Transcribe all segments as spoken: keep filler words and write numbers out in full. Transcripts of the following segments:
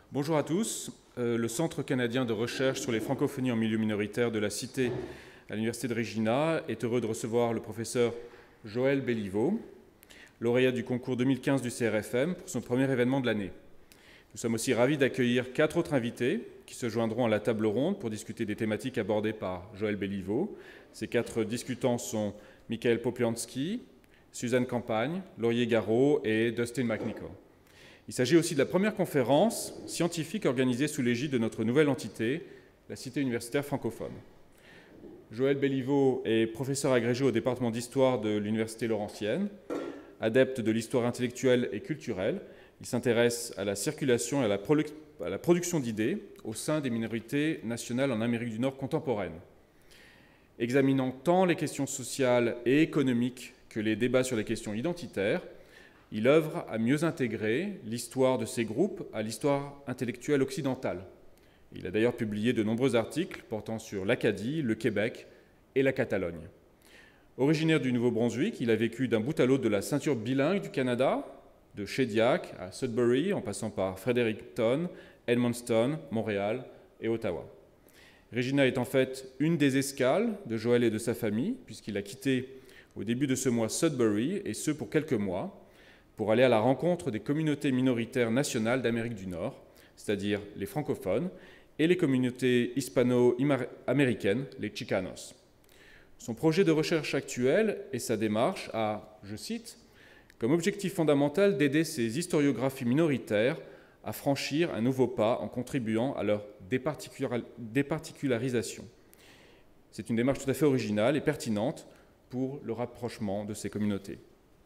Bonjour à tous. Euh, le Centre canadien de recherche sur les francophonies en milieu minoritaire de la Cité à l'Université de Regina est heureux de recevoir le professeur Joël Béliveau, lauréat du concours deux mille quinze du C R F M pour son premier événement de l'année. Nous sommes aussi ravis d'accueillir quatre autres invités qui se joindront à la table ronde pour discuter des thématiques abordées par Joël Béliveau. Ces quatre discutants sont Michael Popliansky, Suzanne Campagne, Laurier Garot et Dustin McNichol. Il s'agit aussi de la première conférence scientifique organisée sous l'égide de notre nouvelle entité, la Cité universitaire francophone. Joël Béliveau est professeur agrégé au département d'histoire de l'Université Laurentienne. Adepte de l'histoire intellectuelle et culturelle, il s'intéresse à la circulation et à la, produ- à la production d'idées au sein des minorités nationales en Amérique du Nord contemporaine. Examinant tant les questions sociales et économiques que les débats sur les questions identitaires, il œuvre à mieux intégrer l'histoire de ces groupes à l'histoire intellectuelle occidentale. Il a d'ailleurs publié de nombreux articles portant sur l'Acadie, le Québec et la Catalogne. Originaire du Nouveau-Brunswick, il a vécu d'un bout à l'autre de la ceinture bilingue du Canada, de Shediac à Sudbury, en passant par Fredericton, Edmundston, Montréal et Ottawa. Regina est en fait une des escales de Joël et de sa famille, puisqu'il a quitté au début de ce mois Sudbury, et ce pour quelques mois, pour aller à la rencontre des communautés minoritaires nationales d'Amérique du Nord, c'est-à-dire les francophones, et les communautés hispano-américaines, les Chicanos. Son projet de recherche actuel et sa démarche a, je cite, comme objectif fondamental d'aider ces historiographies minoritaires à franchir un nouveau pas en contribuant à leur départicularisation. C'est une démarche tout à fait originale et pertinente pour le rapprochement de ces communautés.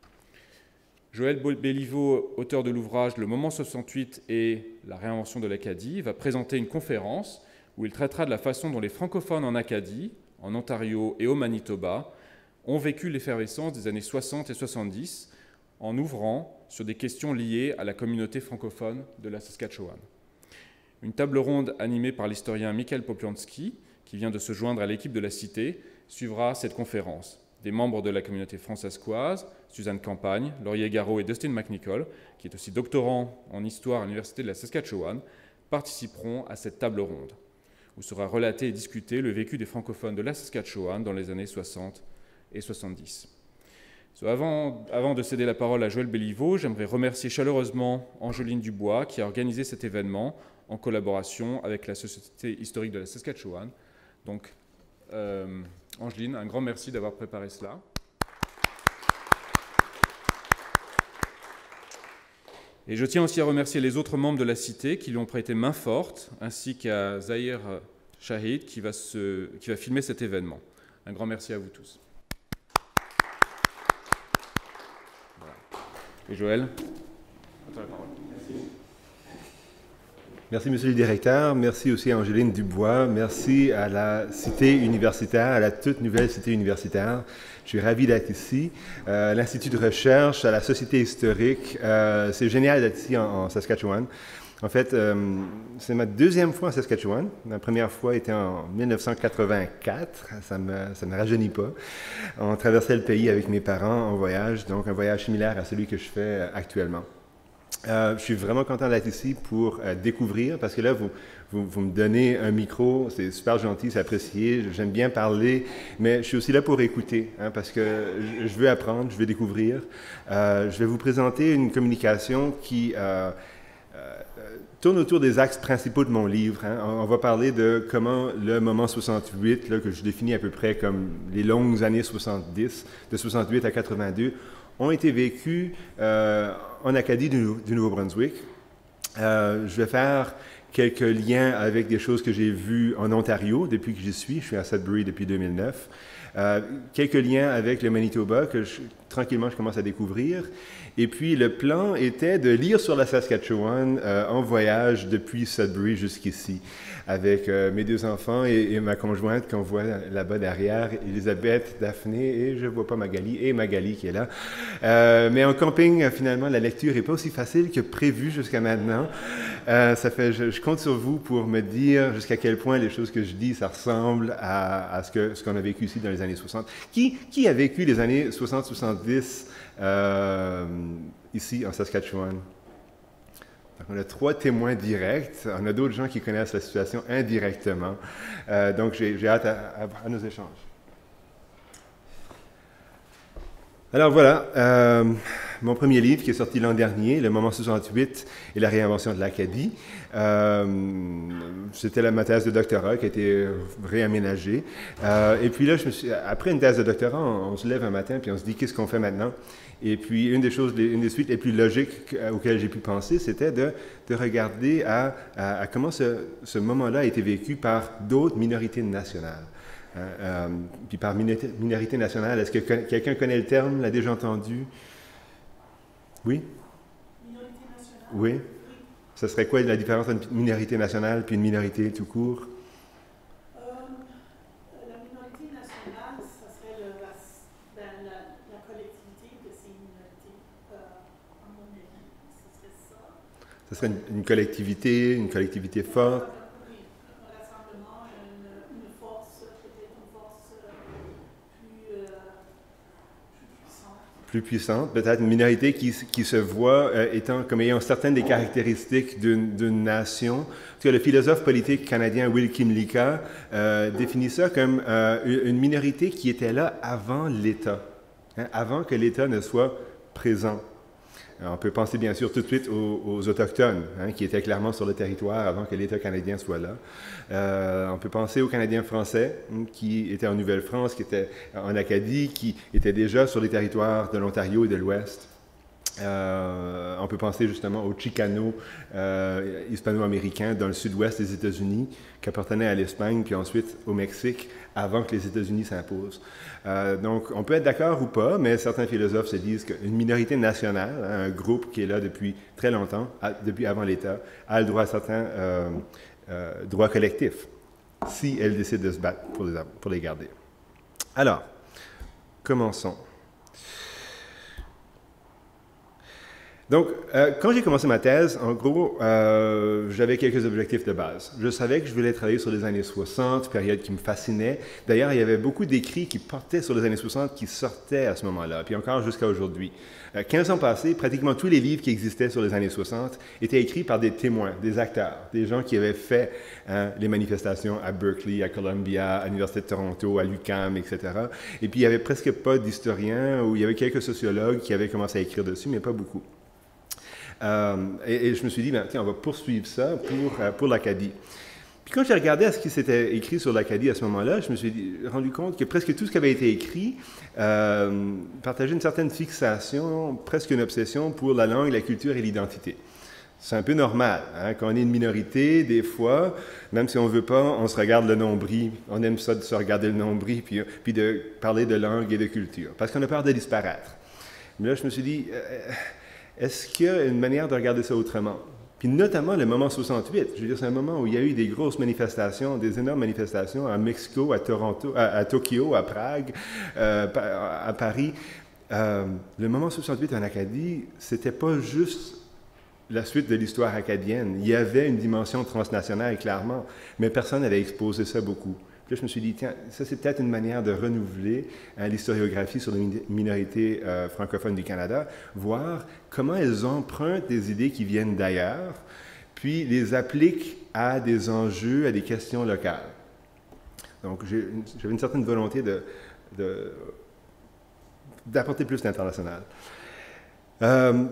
Joël Béliveau, auteur de l'ouvrage « Le moment soixante-huit et la réinvention de l'Acadie », va présenter une conférence où il traitera de la façon dont les francophones en Acadie, en Ontario et au Manitoba ont vécu l'effervescence des années soixante et soixante-dix en ouvrant sur des questions liées à la communauté francophone de la Saskatchewan. Une table ronde animée par l'historien Michael Popliansky, qui vient de se joindre à l'équipe de la Cité, suivra cette conférence. Des membres de la communauté francescoise, Suzanne Campagne, Laurier Garot et Dustin McNichol, qui est aussi doctorant en histoire à l'Université de la Saskatchewan, participeront à cette table ronde, où sera relaté et discuté le vécu des francophones de la Saskatchewan dans les années soixante et soixante-dix. So, avant, avant de céder la parole à Joël Béliveau, j'aimerais remercier chaleureusement Angeline Dubois, qui a organisé cet événement en collaboration avec la Société historique de la Saskatchewan. Donc, euh, Angeline, un grand merci d'avoir préparé cela. Et je tiens aussi à remercier les autres membres de la Cité qui lui ont prêté main forte, ainsi qu'à Zahir Shahid qui va, se, qui va filmer cet événement. Un grand merci à vous tous. Voilà. Et Joël, à toi la parole. Merci. Merci, Monsieur le Directeur. Merci aussi à Angeline Dubois. Merci à la Cité universitaire, à la toute nouvelle Cité universitaire. Je suis ravi d'être ici. Euh, L'Institut de recherche, à la Société historique. Euh, C'est génial d'être ici en, en Saskatchewan. En fait, euh, c'est ma deuxième fois en Saskatchewan. Ma première fois était en mille neuf cent quatre-vingt-quatre. Ça me, ça me rajeunit pas. On traversait le pays avec mes parents en voyage, donc un voyage similaire à celui que je fais actuellement. Euh, je suis vraiment content d'être ici pour euh, découvrir, parce que là, vous, vous, vous me donnez un micro, c'est super gentil, c'est apprécié, j'aime bien parler, mais je suis aussi là pour écouter, hein, parce que je, je veux apprendre, je veux découvrir. Euh, je vais vous présenter une communication qui euh, euh, tourne autour des axes principaux de mon livre. Hein. On, on va parler de comment le moment soixante-huit, là, que je définis à peu près comme les longues années soixante-dix, de soixante-huit à quatre-vingt-deux, ont été vécus euh, en Acadie du, du Nouveau-Brunswick. Euh, je vais faire quelques liens avec des choses que j'ai vues en Ontario depuis que j'y suis. Je suis à Sudbury depuis deux mille neuf. Euh, quelques liens avec le Manitoba que je, tranquillement je commence à découvrir. Et puis le plan était de lire sur la Saskatchewan euh, en voyage depuis Sudbury jusqu'ici, avec euh, mes deux enfants et, et ma conjointe qu'on voit là-bas derrière, Elisabeth, Daphné, et je ne vois pas Magali, et Magali qui est là. Euh, mais en camping, finalement, la lecture n'est pas aussi facile que prévu jusqu'à maintenant. Euh, ça fait, je, je compte sur vous pour me dire jusqu'à quel point les choses que je dis, ça ressemble à, à ce que, ce qu'on a vécu ici dans les années soixante. Qui, qui a vécu les années soixante soixante-dix euh, ici en Saskatchewan? Donc, on a trois témoins directs. On a d'autres gens qui connaissent la situation indirectement. Euh, donc, j'ai hâte à, à, à nos échanges. Alors voilà, euh, mon premier livre qui est sorti l'an dernier, Le Moment soixante-huit et la réinvention de l'Acadie. Euh, C'était ma thèse de doctorat qui a été réaménagée. Euh, et puis là, je me suis, après une thèse de doctorat, on, on se lève un matin puis on se dit qu'est-ce qu'on fait maintenant? Et puis une des choses, une des suites les plus logiques auxquelles j'ai pu penser, c'était de, de regarder à, à, à comment ce, ce moment-là a été vécu par d'autres minorités nationales. Euh, euh, puis par minorité, minorité nationale, est-ce que quelqu'un connaît le terme, l'a déjà entendu? Oui? Minorité nationale? Oui. Oui. Ce serait quoi la différence entre une minorité nationale puis une minorité tout court? Euh, la minorité nationale, ça serait le, la, ben, la, la collectivité de ces minorités, euh, à mon avis. Ce serait ça. Ce serait une, une collectivité, une collectivité forte? Plus puissante, peut-être une minorité qui, qui se voit euh, étant, comme ayant certaines des caractéristiques d'une nation. En tout cas, le philosophe politique canadien Will Kymlicka euh, définit ça comme euh, une minorité qui était là avant l'État, hein, avant que l'État ne soit présent. Alors, on peut penser bien sûr tout de suite aux, aux Autochtones, hein, qui étaient clairement sur le territoire avant que l'État canadien soit là. Euh, on peut penser aux Canadiens français, hein, qui étaient en Nouvelle-France, qui étaient en Acadie, qui étaient déjà sur les territoires de l'Ontario et de l'Ouest. Euh, on peut penser justement aux Chicanos euh, hispano-américains dans le sud-ouest des États-Unis, qui appartenaient à l'Espagne, puis ensuite au Mexique, avant que les États-Unis s'imposent. Euh, donc, on peut être d'accord ou pas, mais certains philosophes se disent qu'une minorité nationale, hein, un groupe qui est là depuis très longtemps, à, depuis avant l'État, a le droit à certains euh, euh, droits collectifs, si elle décide de se battre pour les, pour les garder. Alors, commençons. Donc, euh, quand j'ai commencé ma thèse, en gros, euh, j'avais quelques objectifs de base. Je savais que je voulais travailler sur les années soixante, période qui me fascinait. D'ailleurs, il y avait beaucoup d'écrits qui portaient sur les années soixante qui sortaient à ce moment-là, puis encore jusqu'à aujourd'hui. Euh, quinze ans passés, pratiquement tous les livres qui existaient sur les années soixante étaient écrits par des témoins, des acteurs, des gens qui avaient fait hein, les manifestations à Berkeley, à Columbia, à l'Université de Toronto, à l'U Q A M, et cetera. Et puis, il n'y avait presque pas d'historiens, ou il y avait quelques sociologues qui avaient commencé à écrire dessus, mais pas beaucoup. Euh, et, et je me suis dit, ben, tiens, on va poursuivre ça pour, euh, pour l'Acadie. Puis quand j'ai regardé à ce qui s'était écrit sur l'Acadie à ce moment-là, je me suis dit, rendu compte que presque tout ce qui avait été écrit euh, partageait une certaine fixation, presque une obsession pour la langue, la culture et l'identité. C'est un peu normal, hein? Quand on est une minorité, des fois, même si on ne veut pas, on se regarde le nombril, on aime ça de se regarder le nombril, puis, puis de parler de langue et de culture, parce qu'on a peur de disparaître. Mais là, je me suis dit... Euh, Est-ce qu'il y a une manière de regarder ça autrement? Puis notamment le moment soixante-huit. Je veux dire, c'est un moment où il y a eu des grosses manifestations, des énormes manifestations à Mexico, à Toronto, à, à Tokyo, à Prague, euh, à Paris. Euh, le moment soixante-huit en Acadie, c'était pas juste la suite de l'histoire acadienne. Il y avait une dimension transnationale, clairement, mais personne n'avait exposé ça beaucoup. Puis là, je me suis dit, tiens, ça c'est peut-être une manière de renouveler hein, l'historiographie sur les minorités euh, francophones du Canada, voir comment elles empruntent des idées qui viennent d'ailleurs, puis les appliquent à des enjeux, à des questions locales. Donc, j'avais une certaine volonté de, de, d'apporter plus d'international. Euh,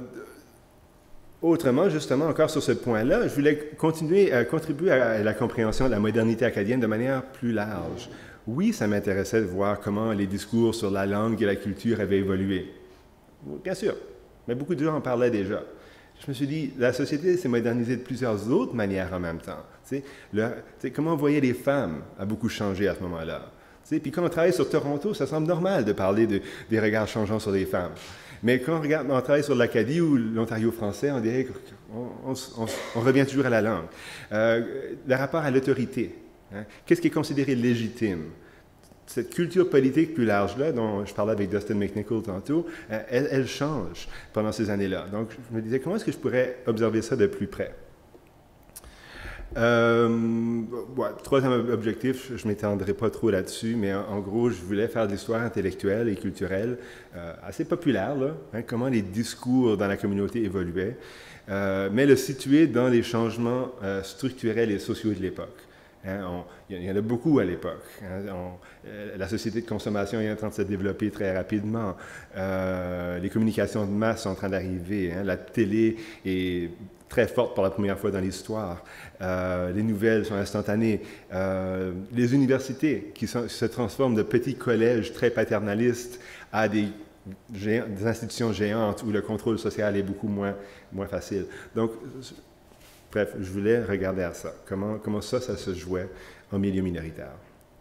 Autrement, justement, encore sur ce point-là, je voulais continuer à contribuer à la compréhension de la modernité acadienne de manière plus large. Oui, ça m'intéressait de voir comment les discours sur la langue et la culture avaient évolué. Bien sûr, mais beaucoup de gens en parlaient déjà. Je me suis dit, la société s'est modernisée de plusieurs autres manières en même temps. Tu sais, le, tu sais, comment on voyait les femmes a beaucoup changé à ce moment-là. Tu sais, puis quand on travaille sur Toronto, ça semble normal de parler de, des regards changeants sur les femmes. Mais quand on, regarde, on travaille sur l'Acadie ou l'Ontario français, on dirait qu'on on, on, on revient toujours à la langue. Euh, le rapport à l'autorité. Hein? Qu'est-ce qui est considéré légitime? Cette culture politique plus large-là, dont je parlais avec Dustin McNichol tantôt, euh, elle, elle change pendant ces années-là. Donc, je me disais, comment est-ce que je pourrais observer ça de plus près? Euh, ouais, troisième objectif, je ne m'étendrai pas trop là-dessus, mais en, en gros, je voulais faire de l'histoire intellectuelle et culturelle euh, assez populaire, là, hein, comment les discours dans la communauté évoluaient, euh, mais le situer dans les changements euh, structurels et sociaux de l'époque. Hein, on, il y en a beaucoup à l'époque. Hein, on, euh, la société de consommation est en train de se développer très rapidement. Euh, les communications de masse sont en train d'arriver. Hein, la télé est très forte pour la première fois dans l'histoire. Euh, les nouvelles sont instantanées. Euh, les universités qui sont, se transforment de petits collèges très paternalistes à des, géants, des institutions géantes où le contrôle social est beaucoup moins, moins facile. Donc, bref, je voulais regarder à ça, comment, comment ça, ça se jouait en milieu minoritaire.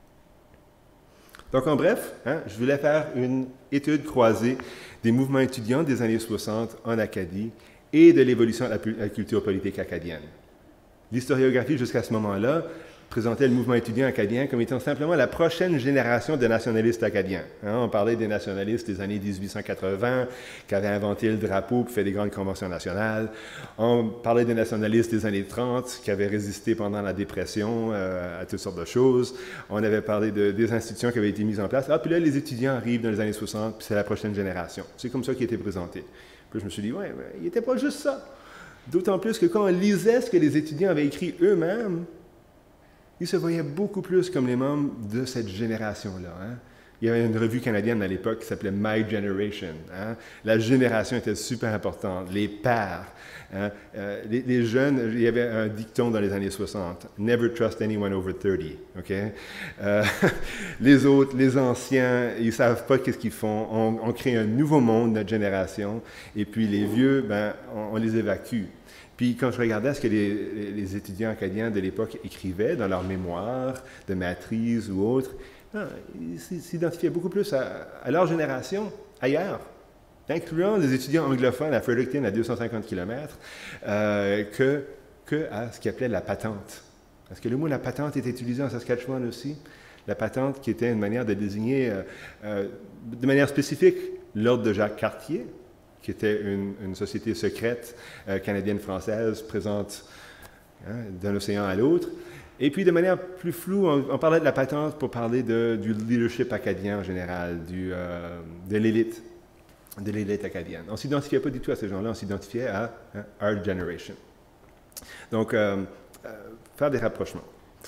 Donc, en bref, hein, je voulais faire une étude croisée des mouvements étudiants des années soixante en Acadie et de l'évolution de la, la culture politique acadienne. L'historiographie, jusqu'à ce moment-là, présentait le mouvement étudiant acadien comme étant simplement la prochaine génération de nationalistes acadiens. Hein, on parlait des nationalistes des années dix-huit cent quatre-vingts, qui avaient inventé le drapeau pour faire des grandes conventions nationales. On parlait des nationalistes des années trente, qui avaient résisté pendant la dépression euh, à toutes sortes de choses. On avait parlé de, des institutions qui avaient été mises en place. Ah, puis là, les étudiants arrivent dans les années soixante, puis c'est la prochaine génération. C'est comme ça qui était présenté. Puis je me suis dit, ouais, mais il n'était pas juste ça. D'autant plus que quand on lisait ce que les étudiants avaient écrit eux-mêmes, ils se voyaient beaucoup plus comme les membres de cette génération-là. Hein? Il y avait une revue canadienne à l'époque qui s'appelait My Generation. Hein? La génération était super importante, les pères. Hein? Euh, les, les jeunes, il y avait un dicton dans les années soixante, « Never trust anyone over thirty. Okay? » euh, Les autres, les anciens, ils ne savent pas qu'est-ce qu'ils font. On, on crée un nouveau monde, notre génération, et puis les vieux, ben, on, on les évacue. Puis quand je regardais ce que les, les étudiants acadiens de l'époque écrivaient dans leurs mémoires de maîtrise ou autres, non, ils s'identifiaient beaucoup plus à, à leur génération ailleurs, incluant les étudiants anglophones à Fredericton à deux cent cinquante kilomètres, euh, que, que à ce qu'ils appelaient la patente. Parce que le mot la patente est utilisé en Saskatchewan aussi. La patente qui était une manière de désigner euh, euh, de manière spécifique l'ordre de Jacques Cartier, qui était une, une société secrète euh, canadienne-française présente hein, d'un océan à l'autre. Et puis, de manière plus floue, on, on parlait de la patente pour parler de, du leadership acadien en général, du, euh, de l'élite, de l'élite acadienne. On ne s'identifiait pas du tout à ces gens-là, on s'identifiait à hein, Our Generation. Donc, euh, euh, faire des rapprochements.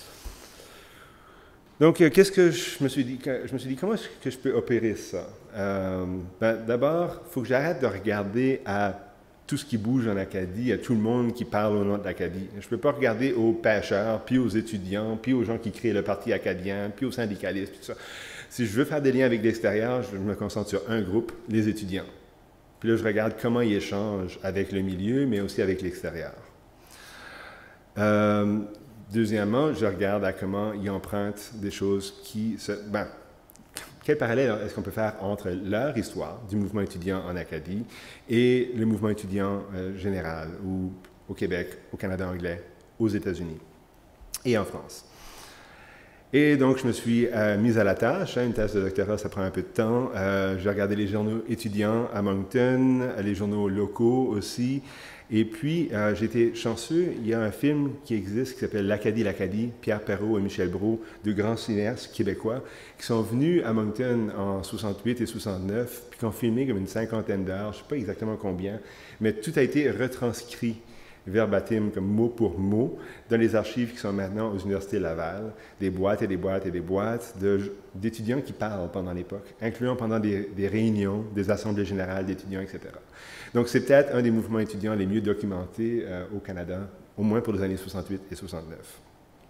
Donc, euh, qu'est-ce que je me suis dit? Je me suis dit, comment est-ce que je peux opérer ça? Euh, ben, d'abord, il faut que j'arrête de regarder à tout ce qui bouge en Acadie, à tout le monde qui parle au nom de l'Acadie. Je ne peux pas regarder aux pêcheurs, puis aux étudiants, puis aux gens qui créent le Parti acadien, puis aux syndicalistes, puis tout ça. Si je veux faire des liens avec l'extérieur, je me concentre sur un groupe, les étudiants. Puis là, je regarde comment ils échangent avec le milieu, mais aussi avec l'extérieur. Euh, Deuxièmement, je regarde à comment ils empruntent des choses qui se... Ben, quel parallèle est-ce qu'on peut faire entre leur histoire du mouvement étudiant en Acadie et le mouvement étudiant euh, général ou au Québec, au Canada anglais, aux États-Unis et en France? Et donc, je me suis euh, mise à la tâche. Hein, une thèse de doctorat, ça prend un peu de temps. Euh, j'ai regardé les journaux étudiants à Moncton, les journaux locaux aussi. Et puis, euh, j'ai été chanceux, il y a un film qui existe qui s'appelle L'Acadie, l'Acadie, Pierre Perrault et Michel Brault, deux grands cinéastes québécois, qui sont venus à Moncton en soixante-huit et soixante-neuf, puis qui ont filmé comme une cinquantaine d'heures, je ne sais pas exactement combien, mais tout a été retranscrit verbatim, comme mot pour mot, dans les archives qui sont maintenant aux universités Laval, des boîtes et des boîtes et des boîtes de, d'étudiants qui parlent pendant l'époque, incluant pendant des, des réunions, des assemblées générales d'étudiants, et cetera. Donc, c'est peut-être un des mouvements étudiants les mieux documentés euh, au Canada, au moins pour les années soixante-huit et soixante-neuf.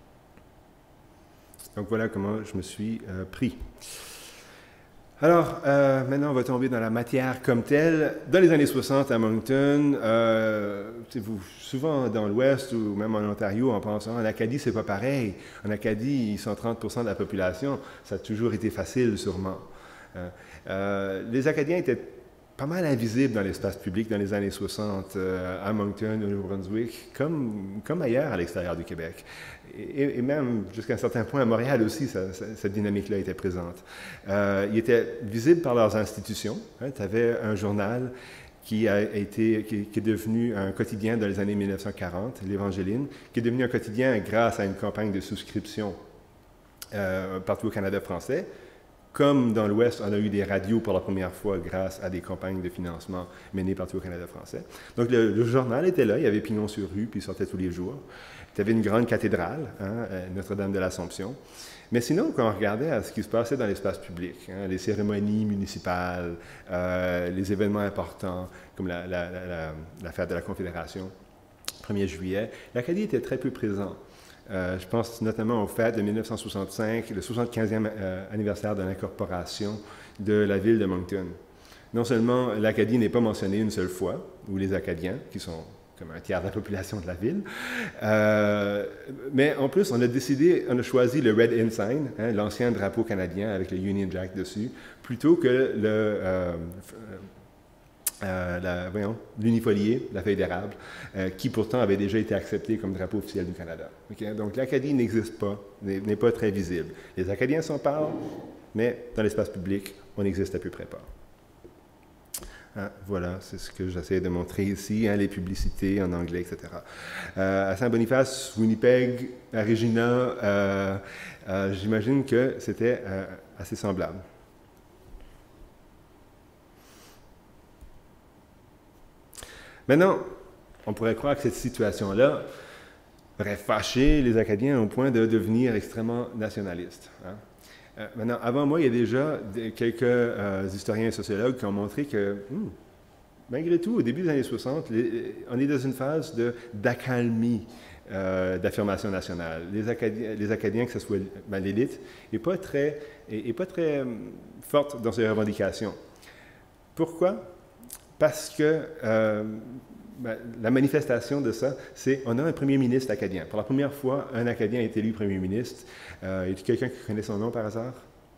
Donc, voilà comment je me suis euh, pris. Alors, euh, maintenant, on va tomber dans la matière comme telle. Dans les années soixante, à Moncton, euh, vous, souvent dans l'Ouest ou même en Ontario, en pensant en Acadie, c'est pas pareil. En Acadie, ils sont trente pour cent de la population. Ça a toujours été facile, sûrement. Euh, euh, les Acadiens étaient pas mal invisibles dans l'espace public dans les années soixante, euh, à Moncton, au Nouveau-Brunswick, comme, comme ailleurs à l'extérieur du Québec. Et, et même, jusqu'à un certain point, à Montréal aussi, ça, ça, cette dynamique-là était présente. Euh, ils étaient visibles par leurs institutions. Hein, tu avais un journal qui, a été, qui, qui est devenu un quotidien dans les années mille neuf cent quarante, l'Évangéline, qui est devenu un quotidien grâce à une campagne de souscription euh, partout au Canada français. Comme dans l'Ouest, on a eu des radios pour la première fois grâce à des campagnes de financement menées partout au Canada français. Donc le, le journal était là, il y avait pignon sur rue, puis il sortait tous les jours. Il y avait une grande cathédrale, hein, Notre-Dame de l'Assomption. Mais sinon, quand on regardait à ce qui se passait dans l'espace public, hein, les cérémonies municipales, euh, les événements importants, comme la, la, la, la, la fête de la Confédération, premier juillet, l'Acadie était très peu présent. Euh, je pense notamment au fait de mille neuf cent soixante-cinq, le soixante-quinzième euh, anniversaire de l'incorporation de la ville de Moncton. Non seulement l'Acadie n'est pas mentionnée une seule fois, ou les Acadiens, qui sont comme un tiers de la population de la ville, euh, mais en plus, on a décidé, on a choisi le Red Ensign, hein, l'ancien drapeau canadien avec le Union Jack dessus, plutôt que le... Euh, Euh, la, voyons, l'unifolié, la feuille d'érable, euh, qui pourtant avait déjà été accepté comme drapeau officiel du Canada. Okay? Donc l'Acadie n'existe pas, n'est, n'est pas très visible. Les Acadiens s'en parlent, mais dans l'espace public, on n'existe à peu près pas. Hein, voilà, c'est ce que j'essaie de montrer ici, hein, les publicités en anglais, et cetera. Euh, à Saint-Boniface, Winnipeg, à Regina, euh, euh, j'imagine que c'était euh, assez semblable. Maintenant, on pourrait croire que cette situation-là aurait fâché les Acadiens au point de devenir extrêmement nationalistes. Hein. Euh, maintenant, avant moi, il y a déjà des, quelques euh, historiens et sociologues qui ont montré que, hmm, malgré tout, au début des années soixante, les, on est dans une phase de, d'accalmie euh, d'affirmation nationale. Les Acadiens, les Acadiens, que ce soit ben, l'élite, n'est pas très, est, est pas très um, forte dans ses revendications. Pourquoi? Parce que euh, ben, la manifestation de ça, c'est on a un premier ministre acadien. Pour la première fois, un Acadien est élu premier ministre. Euh, y a-t-il quelqu'un qui connaît son nom par hasard?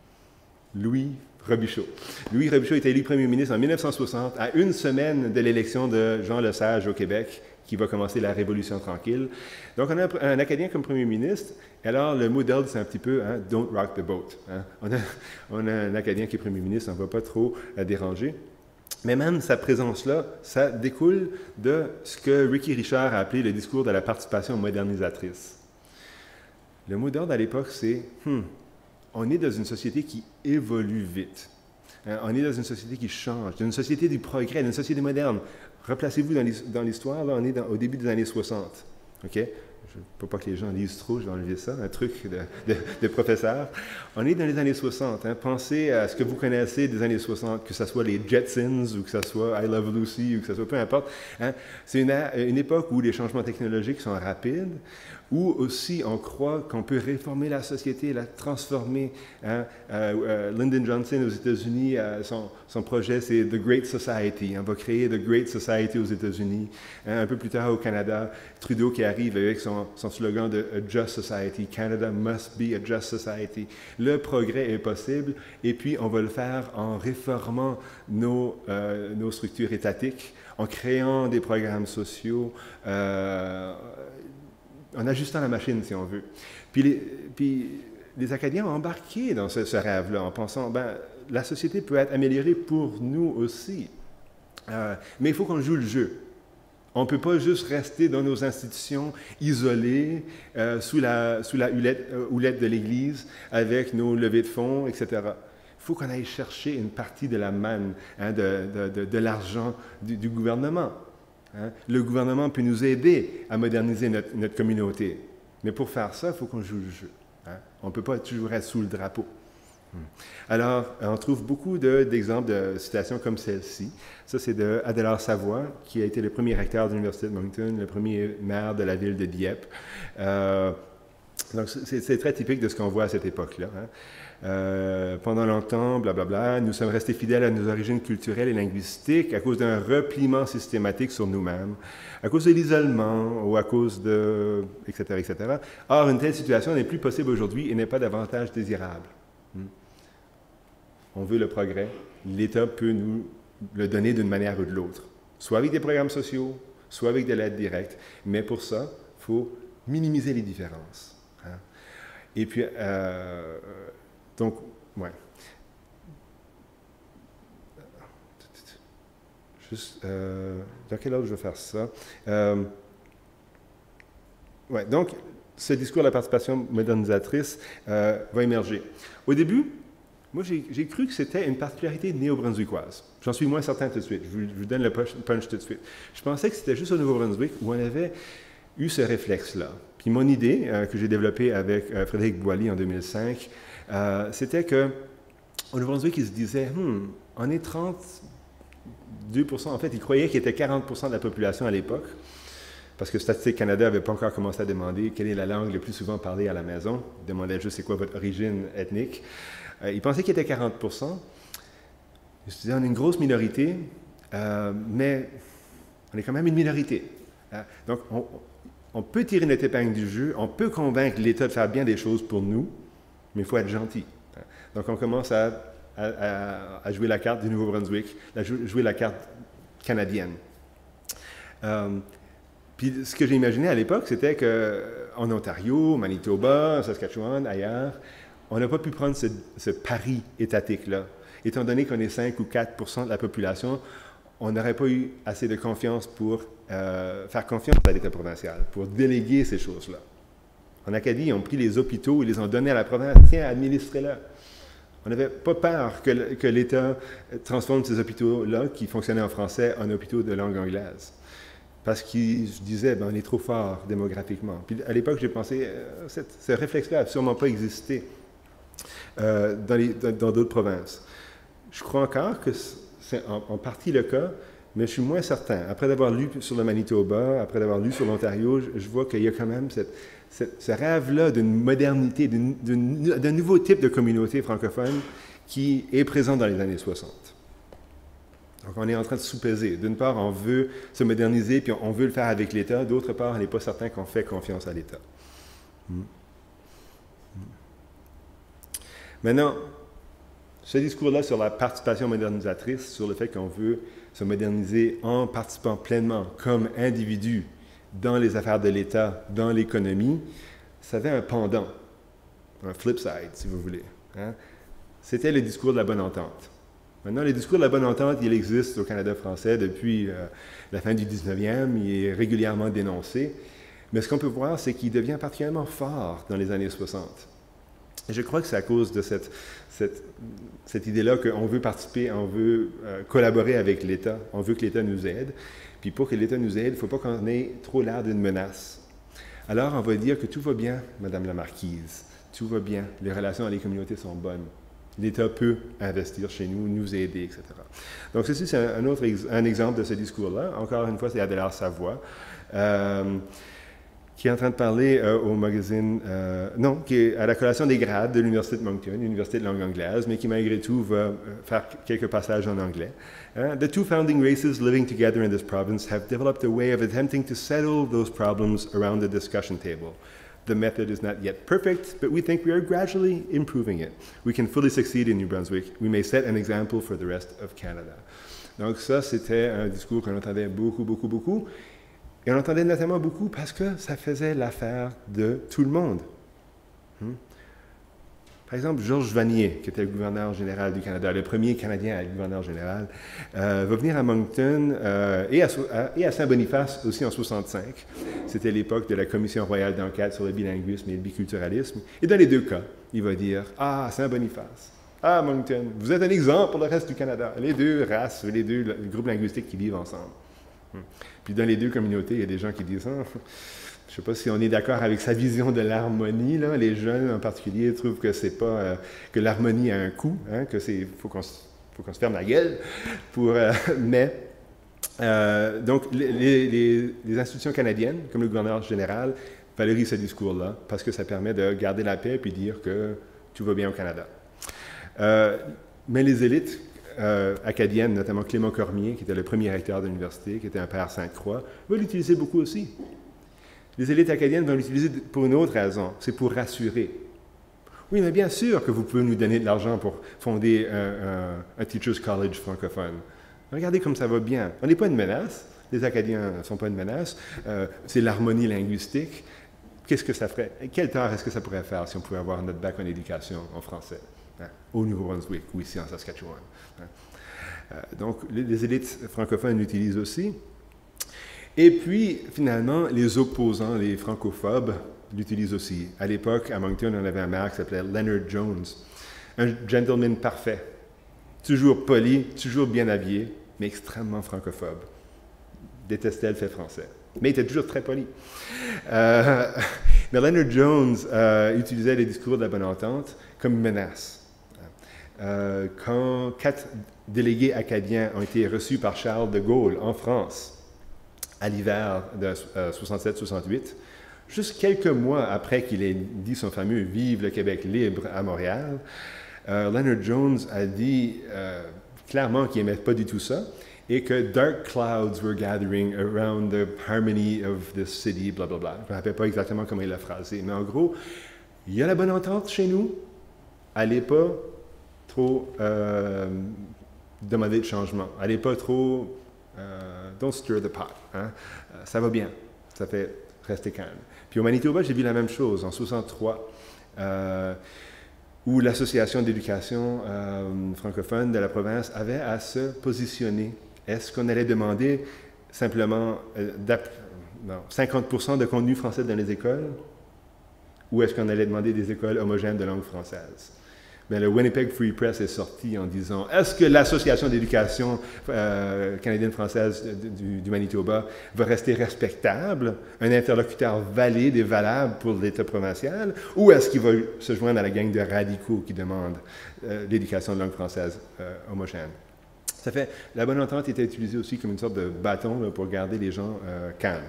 Louis Robichaud. Louis Robichaud est élu premier ministre en mille neuf cent soixante, à une semaine de l'élection de Jean Lesage au Québec, qui va commencer la Révolution tranquille. Donc, on a un, un Acadien comme premier ministre. Et alors, le mot d'ordre, c'est un petit peu hein, « don't rock the boat hein. ». On a, on a un Acadien qui est premier ministre, on ne va pas trop euh, déranger. Mais même sa présence-là, ça découle de ce que Ricky Richard a appelé le discours de la participation modernisatrice. Le mot d'ordre à l'époque, c'est hmm, on est dans une société qui évolue vite. Hein, on est dans une société qui change, dans une société du progrès, dans une société moderne. Replacez-vous dans l'histoire, là, on est dans, au début des années soixante. Okay? Je ne veux pas que les gens lisent trop, je vais enlever ça, un truc de, de, de professeur. On est dans les années soixante. Hein. Pensez à ce que vous connaissez des années soixante, que ce soit les Jetsons, ou que ce soit I Love Lucy, ou que ce soit peu importe. Hein. C'est une, une époque où les changements technologiques sont rapides, où aussi on croit qu'on peut réformer la société, la transformer. Hein. Euh, euh, Lyndon Johnson aux États-Unis, euh, son, son projet c'est The Great Society. On va créer The Great Society aux États-Unis. Hein. Un peu plus tard au Canada, Trudeau qui arrive avec son, son slogan de A Just Society. Canada must be a Just Society. Le progrès est possible et puis on va le faire en réformant nos, euh, nos structures étatiques, en créant des programmes sociaux, euh, en ajustant la machine, si on veut. Puis les, puis les Acadiens ont embarqué dans ce, ce rêve-là en pensant, ben, la société peut être améliorée pour nous aussi. Euh, mais il faut qu'on joue le jeu. On ne peut pas juste rester dans nos institutions isolées, euh, sous la, sous la houlette, euh, houlette de l'Église, avec nos levées de fonds, et cetera. Il faut qu'on aille chercher une partie de la manne, hein, de, de, de, de l'argent du, du gouvernement. Hein. Le gouvernement peut nous aider à moderniser notre, notre communauté. Mais pour faire ça, il faut qu'on joue le jeu. Hein. On ne peut pas toujours être sous le drapeau. Alors, on trouve beaucoup de, d'exemples de citations comme celle-ci. Ça, c'est de Adélard Savoie, qui a été le premier recteur de l'Université de Moncton, le premier maire de la ville de Dieppe. Euh, donc, c'est, c'est très typique de ce qu'on voit à cette époque-là. Hein. Euh, pendant longtemps, blablabla, nous sommes restés fidèles à nos origines culturelles et linguistiques à cause d'un repliement systématique sur nous-mêmes, à cause de l'isolement ou à cause de... et cetera, et cetera. Or, une telle situation n'est plus possible aujourd'hui et n'est pas davantage désirable. Hmm. On veut le progrès, l'État peut nous le donner d'une manière ou de l'autre, soit avec des programmes sociaux, soit avec de l'aide directe, mais pour ça, il faut minimiser les différences. Hein. Et puis, euh, donc, ouais. Juste, euh, dans quel ordre je vais faire ça? Euh, ouais, donc, ce discours de la participation modernisatrice euh, va émerger. Au début, moi, j'ai cru que c'était une particularité néo-brunswickoise. J'en suis moins certain tout de suite. Je vous, je vous donne le punch, punch tout de suite. Je pensais que c'était juste au Nouveau-Brunswick où on avait eu ce réflexe-là. Puis mon idée, euh, que j'ai développée avec euh, Frédéric Boilly en deux mille cinq, euh, c'était que au Nouveau-Brunswick, ils se disaient, hmm, on est trente-deux pour cent. En fait, ils croyaient qu'il était quarante pour cent de la population à l'époque, parce que Statistique Canada n'avait pas encore commencé à demander quelle est la langue le plus souvent parlée à la maison. Ils demandaient juste c'est quoi votre origine ethnique. Euh, ils pensaient qu'il était quarante pour cent. Ils se disaient, on est une grosse minorité, euh, mais on est quand même une minorité. Euh, donc, on, on peut tirer notre épingle du jeu, on peut convaincre l'État de faire bien des choses pour nous, mais il faut être gentil. Donc, on commence à, à, à, à jouer la carte du Nouveau-Brunswick, à jouer la carte canadienne. Euh, puis, ce que j'ai imaginé à l'époque, c'était qu'en Ontario, Manitoba, Saskatchewan, ailleurs, on n'a pas pu prendre ce, ce pari étatique-là. Étant donné qu'on est cinq ou quatre pour cent de la population, on n'aurait pas eu assez de confiance pour euh, faire confiance à l'État provincial, pour déléguer ces choses-là. En Acadie, ils ont pris les hôpitaux, ils les ont donnés à la province. Tiens, administrez-le. On n'avait pas peur que, que l'État transforme ces hôpitaux-là, qui fonctionnaient en français, en hôpitaux de langue anglaise. Parce qu'ils disaient, ben, on est trop fort démographiquement. Puis à l'époque, j'ai pensé, euh, cette, ce réflexe-là n'a sûrement pas existé euh, dans d'autres provinces. Je crois encore que c'est en, en partie le cas, mais je suis moins certain. Après d'avoir lu sur le Manitoba, après d'avoir lu sur l'Ontario, je, je vois qu'il y a quand même cette, cette, ce rêve-là d'une modernité, d'un nouveau type de communauté francophone qui est présent dans les années soixante. Donc, on est en train de sous-peser. D'une part, on veut se moderniser, puis on veut le faire avec l'État. D'autre part, on n'est pas certain qu'on fait confiance à l'État. Hmm. Hmm. Maintenant, ce discours-là sur la participation modernisatrice, sur le fait qu'on veut se moderniser en participant pleinement comme individu dans les affaires de l'État, dans l'économie, ça avait un pendant, un flip side, si vous voulez. Hein? C'était le discours de la bonne entente. Maintenant, le discours de la bonne entente, il existe au Canada français depuis euh, la fin du dix-neuvième, il est régulièrement dénoncé, mais ce qu'on peut voir, c'est qu'il devient particulièrement fort dans les années soixante. Et je crois que c'est à cause de cette, cette, cette idée-là qu'on veut participer, on veut euh, collaborer avec l'État, on veut que l'État nous aide. Puis pour que l'État nous aide, il ne faut pas qu'on ait trop l'air d'une menace. Alors on va dire que tout va bien, Madame la Marquise, tout va bien, les relations avec les communautés sont bonnes. L'État peut investir chez nous, nous aider, et cetera. Donc ceci, c'est un, autre ex un exemple de ce discours-là. Encore une fois, c'est Adélard Savoie. Euh, qui est en train de parler euh, au magazine, euh, non, qui est à la collation des grades de l'Université de Moncton, l'Université de langue anglaise, mais qui malgré tout va euh, faire quelques passages en anglais. Uh, the two founding races living together in this province have developed a way of attempting to settle those problems around the discussion table. The method is not yet perfect, but we think we are gradually improving it. We can fully succeed in New Brunswick. We may set an example for the rest of Canada. Donc ça, c'était un discours qu'on entendait beaucoup, beaucoup, beaucoup. Et on entendait notamment beaucoup parce que ça faisait l'affaire de tout le monde. Hmm? Par exemple, Georges Vanier, qui était le gouverneur général du Canada, le premier Canadien à être gouverneur général, euh, va venir à Moncton euh, et à, à, à Saint-Boniface aussi en soixante-cinq. C'était l'époque de la Commission royale d'enquête sur le bilinguisme et le biculturalisme. Et dans les deux cas, il va dire « Ah, Saint-Boniface, ah, Moncton, vous êtes un exemple pour le reste du Canada. Les deux races, les deux groupes linguistiques qui vivent ensemble. Hmm. » Puis dans les deux communautés, il y a des gens qui disent ah, « Je ne sais pas si on est d'accord avec sa vision de l'harmonie. Les jeunes en particulier trouvent que c'est pas euh, que l'harmonie a un coût, hein, que c'est faut qu'on faut qu'on se ferme la gueule. Pour, euh, mais euh, donc les, les, les institutions canadiennes, comme le gouverneur général, valorisent ce discours-là parce que ça permet de garder la paix puis dire que tout va bien au Canada. Euh, mais les élites Euh, acadienne, notamment Clément Cormier, qui était le premier recteur de l'université, qui était un père Sainte-Croix, va l'utiliser beaucoup aussi. Les élites acadiennes vont l'utiliser pour une autre raison, c'est pour rassurer. Oui, mais bien sûr que vous pouvez nous donner de l'argent pour fonder un, un, un Teachers College francophone. Regardez comme ça va bien. On n'est pas une menace, les Acadiens ne sont pas une menace, euh, c'est l'harmonie linguistique. Qu'est-ce que ça ferait? Quel tort est-ce que ça pourrait faire si on pouvait avoir notre bac en éducation en français? hein, au Nouveau-Brunswick ou ici en Saskatchewan. Hein. Euh, donc, les, les élites francophones l'utilisent aussi. Et puis, finalement, les opposants, les francophobes, l'utilisent aussi. À l'époque, à Moncton, on avait un maire qui s'appelait Leonard Jones, un gentleman parfait, toujours poli, toujours bien habillé, mais extrêmement francophobe. Détestait le fait français, mais il était toujours très poli. Euh, mais Leonard Jones euh, utilisait les discours de la bonne entente comme une menace. Euh, quand quatre délégués acadiens ont été reçus par Charles de Gaulle en France à l'hiver de euh, soixante-sept soixante-huit, juste quelques mois après qu'il ait dit son fameux « Vive le Québec libre » à Montréal, euh, Leonard Jones a dit euh, clairement qu'il n'aimait pas du tout ça et que « dark clouds were gathering around the harmony of this city », blablabla. Je ne me rappelle pas exactement comment il l'a phrasé, mais en gros, il y a la bonne entente chez nous, allez pas trop euh, demander de changement, allez pas trop euh, « don't stir the pot hein? ». Ça va bien, ça fait rester calme. Puis au Manitoba, j'ai vu la même chose en soixante-trois, euh, où l'Association d'éducation euh, francophone de la province avait à se positionner. Est-ce qu'on allait demander simplement euh, non, cinquante pour cent de contenu français dans les écoles, ou est-ce qu'on allait demander des écoles homogènes de langue française? Bien, le Winnipeg Free Press est sorti en disant « Est-ce que l'Association d'éducation euh, canadienne-française du, du Manitoba va rester respectable, un interlocuteur valide et valable pour l'État provincial, ou est-ce qu'il va se joindre à la gang de radicaux qui demandent euh, l'éducation de langue française euh, homogène? » Ça fait, la bonne entente était utilisée aussi comme une sorte de bâton là, pour garder les gens euh, calmes.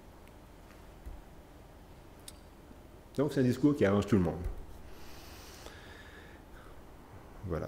Donc, c'est un discours qui arrange tout le monde. Voilà.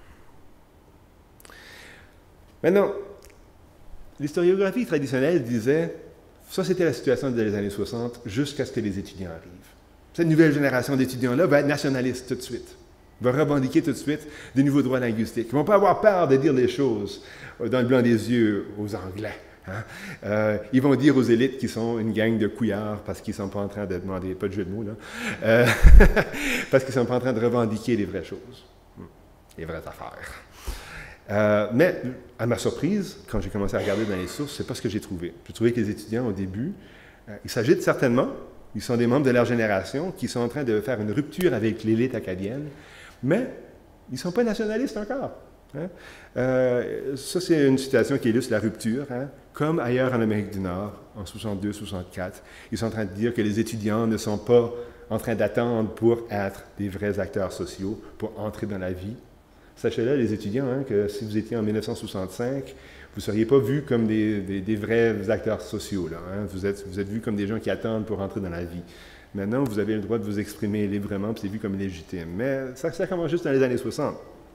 Maintenant, l'historiographie traditionnelle disait, ça c'était la situation des années soixante, jusqu'à ce que les étudiants arrivent. Cette nouvelle génération d'étudiants-là va être nationaliste tout de suite, va revendiquer tout de suite des nouveaux droits linguistiques. Ils ne vont pas avoir peur de dire les choses dans le blanc des yeux aux Anglais. Hein? Euh, ils vont dire aux élites qu'ils sont une gang de couillards parce qu'ils ne sont pas en train de demander, pas de jeu de mots là, euh, parce qu'ils ne sont pas en train de revendiquer les vraies choses. Les vraies affaires. Euh, mais, à ma surprise, quand j'ai commencé à regarder dans les sources, c'est pas ce que j'ai trouvé. J'ai trouvé que les étudiants, au début, euh, ils s'agitent certainement, ils sont des membres de leur génération qui sont en train de faire une rupture avec l'élite acadienne, mais ils ne sont pas nationalistes encore. Hein? Euh, ça, c'est une situation qui illustre la rupture. Hein? Comme ailleurs en Amérique du Nord, en soixante-deux soixante-quatre, ils sont en train de dire que les étudiants ne sont pas en train d'attendre pour être des vrais acteurs sociaux, pour entrer dans la vie. Sachez-le, les étudiants, hein, que si vous étiez en mille neuf cent soixante-cinq, vous ne seriez pas vus comme des, des, des vrais acteurs sociaux. Là, hein. vous, êtes, vous êtes vus comme des gens qui attendent pour entrer dans la vie. Maintenant, vous avez le droit de vous exprimer librement, puis c'est vu comme légitime. Mais ça, ça commence juste dans les années soixante.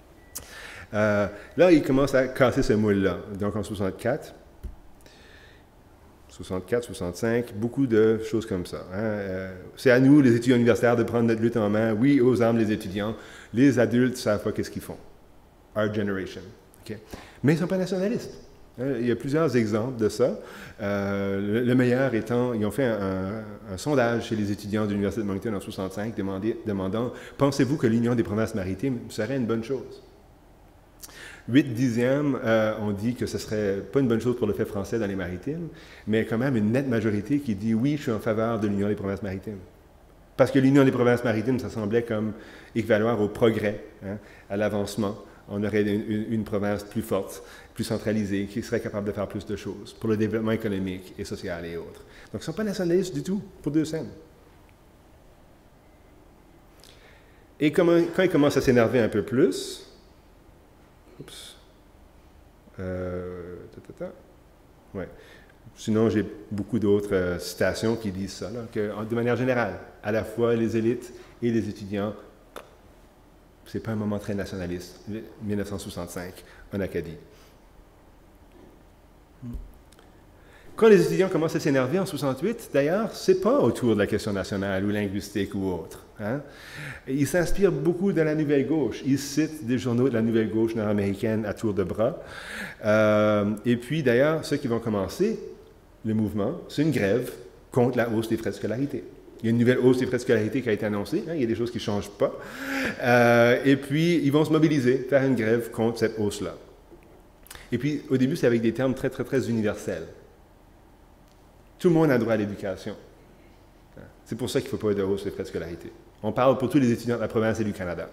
Euh, là, ils commencent à casser ce moule-là. Donc en soixante-quatre, soixante-quatre, soixante-cinq, beaucoup de choses comme ça. Hein. Euh, c'est à nous, les étudiants universitaires, de prendre notre lutte en main. Oui, aux armes, les étudiants. Les adultes ne savent pas qu'est-ce qu'ils font. Our generation. Okay? Mais ils ne sont pas nationalistes. Hein. Il y a plusieurs exemples de ça. Euh, le, le meilleur étant, ils ont fait un, un, un sondage chez les étudiants de l'Université de Moncton en soixante-cinq, demandé, demandant « Pensez-vous que l'Union des provinces maritimes serait une bonne chose? » Huit dixièmes euh, ont dit que ce ne serait pas une bonne chose pour le fait français dans les maritimes, mais quand même une nette majorité qui dit « Oui, je suis en faveur de l'Union des provinces maritimes. » Parce que l'Union des provinces maritimes, ça semblait comme équivaloir au progrès, hein, à l'avancement. On aurait une, une, une province plus forte, plus centralisée, qui serait capable de faire plus de choses pour le développement économique et social et autres. Donc, ils ne sont pas nationalistes du tout, pour deux scènes. Et comme, quand ils commencent à s'énerver un peu plus, oups, euh, ta, ta, ta, ouais. Sinon, j'ai beaucoup d'autres euh, citations qui disent ça, là, que, de manière générale, à la fois les élites et les étudiants, ce n'est pas un moment très nationaliste, mille neuf cent soixante-cinq, en Acadie. Quand les étudiants commencent à s'énerver en soixante-huit, d'ailleurs, ce n'est pas autour de la question nationale ou linguistique ou autre. Hein? Ils s'inspirent beaucoup de la Nouvelle Gauche. Ils citent des journaux de la Nouvelle Gauche nord-américaine à tour de bras. Euh, et puis, d'ailleurs, ceux qui vont commencer le mouvement, c'est une grève contre la hausse des frais de scolarité. Il y a une nouvelle hausse des frais de scolarité qui a été annoncée. Hein, il y a des choses qui ne changent pas. Euh, et puis, ils vont se mobiliser, faire une grève contre cette hausse-là. Et puis, au début, c'est avec des termes très, très, très universels. Tout le monde a droit à l'éducation. C'est pour ça qu'il ne faut pas de hausse des frais de scolarité. On parle pour tous les étudiants de la province et du Canada.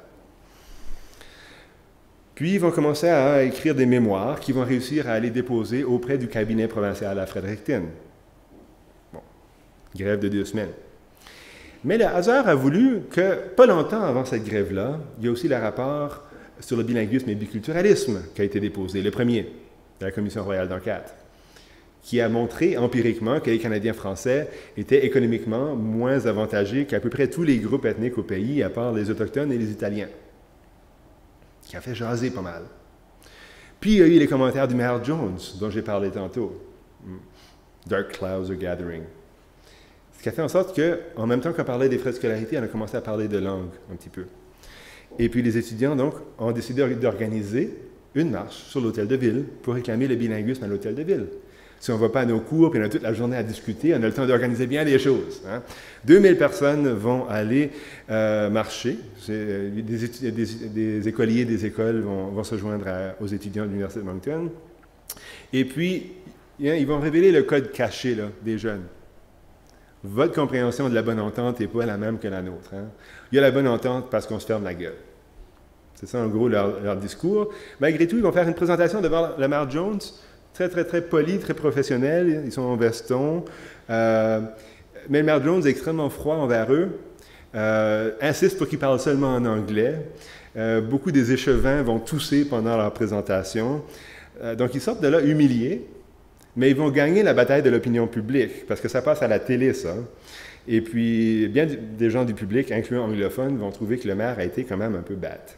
Puis, ils vont commencer à écrire des mémoires qu'ils vont réussir à aller déposer auprès du cabinet provincial à Fredericton. Bon, grève de deux semaines. Mais le hasard a voulu que, pas longtemps avant cette grève-là, il y a aussi le rapport sur le bilinguisme et le biculturalisme qui a été déposé, le premier, de la Commission royale d'enquête, qui a montré empiriquement que les Canadiens français étaient économiquement moins avantagés qu'à peu près tous les groupes ethniques au pays, à part les Autochtones et les Italiens, qui a fait jaser pas mal. Puis il y a eu les commentaires du maire Jones, dont j'ai parlé tantôt. Dark clouds are gathering. Ce qui a fait en sorte qu'en même temps qu'on parlait des frais de scolarité, on a commencé à parler de langue un petit peu. Et puis les étudiants, donc, ont décidé d'organiser une marche sur l'hôtel de ville pour réclamer le bilinguisme à l'hôtel de ville. Si on ne va pas à nos cours, puis on a toute la journée à discuter, on a le temps d'organiser bien des choses. Hein. deux mille personnes vont aller euh, marcher. Des, des, des écoliers des écoles vont, vont se joindre à, aux étudiants de l'Université de Moncton. Et puis, hein, ils vont révéler le code caché là, des jeunes. Votre compréhension de la bonne entente n'est pas la même que la nôtre. Hein. Il y a la bonne entente parce qu'on se ferme la gueule. C'est ça, en gros, leur, leur discours. Malgré tout, ils vont faire une présentation devant le maire Jones, très, très, très poli, très professionnel. Ils sont en veston. Euh, mais le maire Jones est extrêmement froid envers eux, euh, insiste pour qu'ils parlent seulement en anglais. Euh, beaucoup des échevins vont tousser pendant leur présentation. Euh, donc, ils sortent de là humiliés. Mais ils vont gagner la bataille de l'opinion publique, parce que ça passe à la télé, ça. Et puis, bien des gens du public, incluant anglophones, vont trouver que le maire a été quand même un peu bête.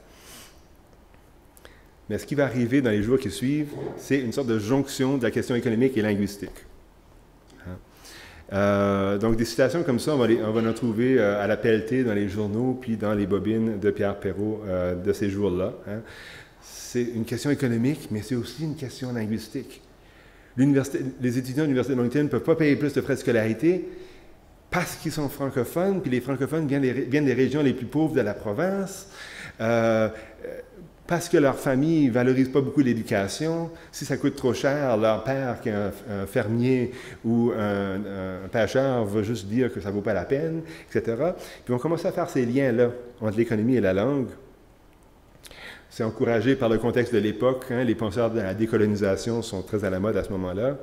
Mais ce qui va arriver dans les jours qui suivent, c'est une sorte de jonction de la question économique et linguistique. Hein? Euh, donc, des citations comme ça, on va, les, on va en trouver euh, à la pelletée dans les journaux, puis dans les bobines de Pierre Perrault euh, de ces jours-là. Hein? C'est une question économique, mais c'est aussi une question linguistique. Les étudiants de l'Université de Moncton ne peuvent pas payer plus de frais de scolarité parce qu'ils sont francophones, puis les francophones viennent des, viennent des régions les plus pauvres de la province, euh, parce que leur famille ne valorise pas beaucoup l'éducation. Si ça coûte trop cher, leur père, qui est un, un fermier ou un, un pêcheur, va juste dire que ça ne vaut pas la peine, et cetera. Puis on commence à faire ces liens-là entre l'économie et la langue. C'est encouragé par le contexte de l'époque. Hein, les penseurs de la décolonisation sont très à la mode à ce moment-là.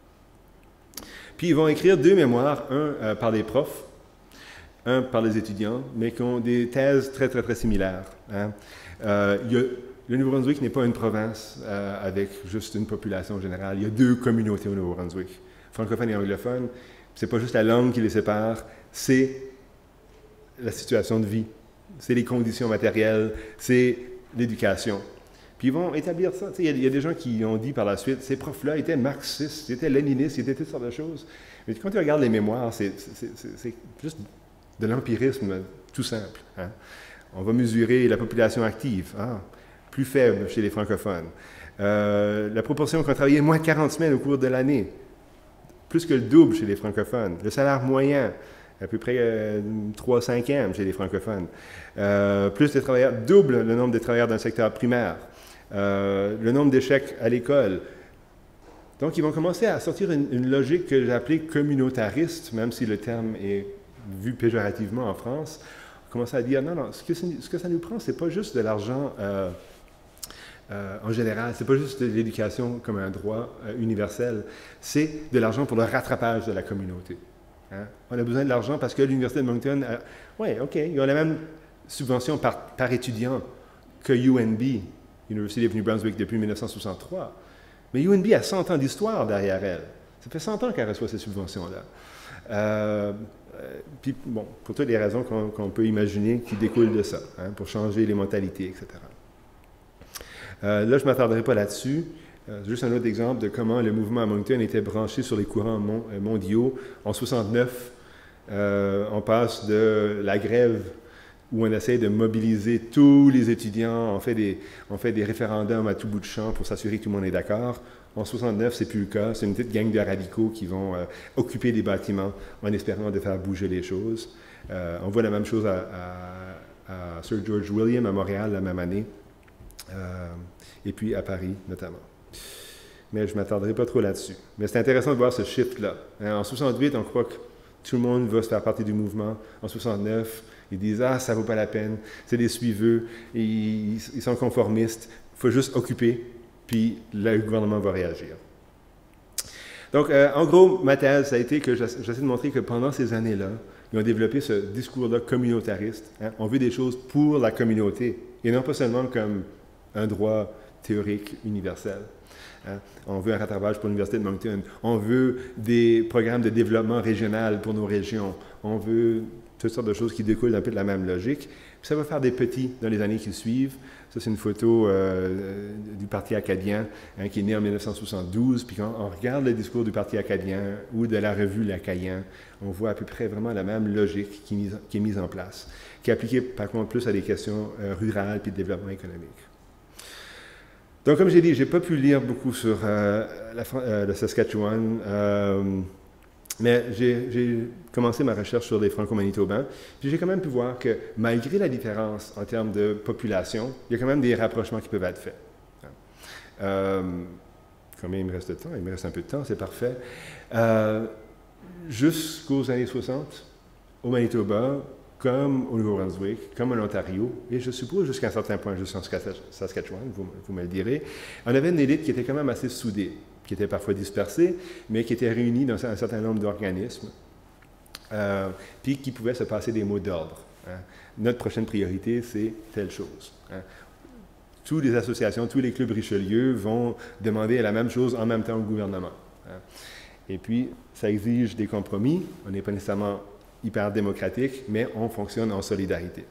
Puis ils vont écrire deux mémoires, un euh, par les profs, un par les étudiants, mais qui ont des thèses très, très, très similaires. Hein. Euh, il y a, le Nouveau-Brunswick n'est pas une province euh, avec juste une population générale. Il y a deux communautés au Nouveau-Brunswick, francophones et anglophones. Ce n'est pas juste la langue qui les sépare, c'est la situation de vie, c'est les conditions matérielles, c'est l'éducation. Puis ils vont établir ça. Il y, y a des gens qui ont dit par la suite, ces profs-là étaient marxistes, ils étaient léninistes, ils étaient toutes sortes de choses. Mais quand tu regardes les mémoires, c'est juste de l'empirisme tout simple. Hein? On va mesurer la population active, ah, plus faible chez les francophones. Euh, la proportion qui ont travaillé moins de quarante semaines au cours de l'année, plus que le double chez les francophones. Le salaire moyen, à peu près euh, trois cinquièmes chez les francophones. Euh, plus de travailleurs, double le nombre de travailleurs dans le secteur primaire. Euh, le nombre d'échecs à l'école. Donc, ils vont commencer à sortir une, une logique que j'ai appelée communautariste, même si le terme est vu péjorativement en France. On commence à dire, non, non, ce que, ce que ça nous prend, c'est pas juste de l'argent euh, euh, en général, c'est pas juste de l'éducation comme un droit euh, universel, c'est de l'argent pour le rattrapage de la communauté. Hein? On a besoin de l'argent parce que l'Université de Moncton, euh, oui, OK, ils ont la même subvention par, par étudiant que U N B, University of New Brunswick, depuis mille neuf cent soixante-trois. Mais U N B a cent ans d'histoire derrière elle. Ça fait cent ans qu'elle reçoit ces subventions-là. Euh, euh, puis, bon, pour toutes les raisons qu'on qu'on peut imaginer qui découlent de ça, hein, pour changer les mentalités, et cetera. Euh, là, je ne m'attarderai pas là-dessus. Euh, juste un autre exemple de comment le mouvement à Moncton était branché sur les courants mon, euh, mondiaux. En soixante-neuf, euh, on passe de la grève où on essaie de mobiliser tous les étudiants, on fait des, on fait des référendums à tout bout de champ pour s'assurer que tout le monde est d'accord. En soixante-neuf, c'est plus le cas. C'est une petite gang de radicaux qui vont euh, occuper des bâtiments en espérant de faire bouger les choses. Euh, on voit la même chose à, à, à Sir George William à Montréal la même année, euh, et puis à Paris notamment. Mais je ne m'attarderai pas trop là-dessus. Mais c'est intéressant de voir ce shift-là. Hein, en soixante-huit, on croit que tout le monde va se faire partie du mouvement. En soixante-neuf, ils disent « Ah, ça ne vaut pas la peine, c'est des suiveux, ils, ils sont conformistes, il faut juste occuper, puis là, le gouvernement va réagir. » Donc, euh, en gros, ma thèse, ça a été que j'essaie de montrer que pendant ces années-là, ils ont développé ce discours-là communautariste. Hein? On veut des choses pour la communauté, et non pas seulement comme un droit théorique universel. Hein? On veut un rattrapage pour l'Université de Moncton. On veut des programmes de développement régional pour nos régions. On veut toutes sortes de choses qui découlent un peu de la même logique. Puis ça va faire des petits dans les années qui suivent. Ça, c'est une photo euh, du Parti acadien hein, qui est né en mille neuf cent soixante-douze. Puis quand on regarde le discours du Parti acadien ou de la revue L'Acadien, on voit à peu près vraiment la même logique qui est mise, qui est mise en place, qui est appliquée par contre plus à des questions euh, rurales puis de développement économique. Donc, comme j'ai dit, je n'ai pas pu lire beaucoup sur euh, la, euh, le Saskatchewan. Euh, Mais j'ai commencé ma recherche sur les Franco-Manitobains, puis j'ai quand même pu voir que malgré la différence en termes de population, il y a quand même des rapprochements qui peuvent être faits. Euh, combien il me reste de temps? Il me reste un peu de temps, c'est parfait. Euh, Jusqu'aux années soixante, au Manitoba, comme au Nouveau-Brunswick, comme en Ontario, et je suppose jusqu'à un certain point jusqu'en Saskatchewan, vous, vous me le direz, on avait une élite qui était quand même assez soudée, qui était parfois dispersée, mais qui était réunie dans un certain nombre d'organismes, euh, puis qui pouvaient se passer des mots d'ordre. Hein. Notre prochaine priorité, c'est telle chose. Hein. Toutes les associations, tous les clubs Richelieu vont demander la même chose en même temps au gouvernement. Hein. Et puis, ça exige des compromis. On n'est pas nécessairement hyper démocratique, mais on fonctionne en solidarité.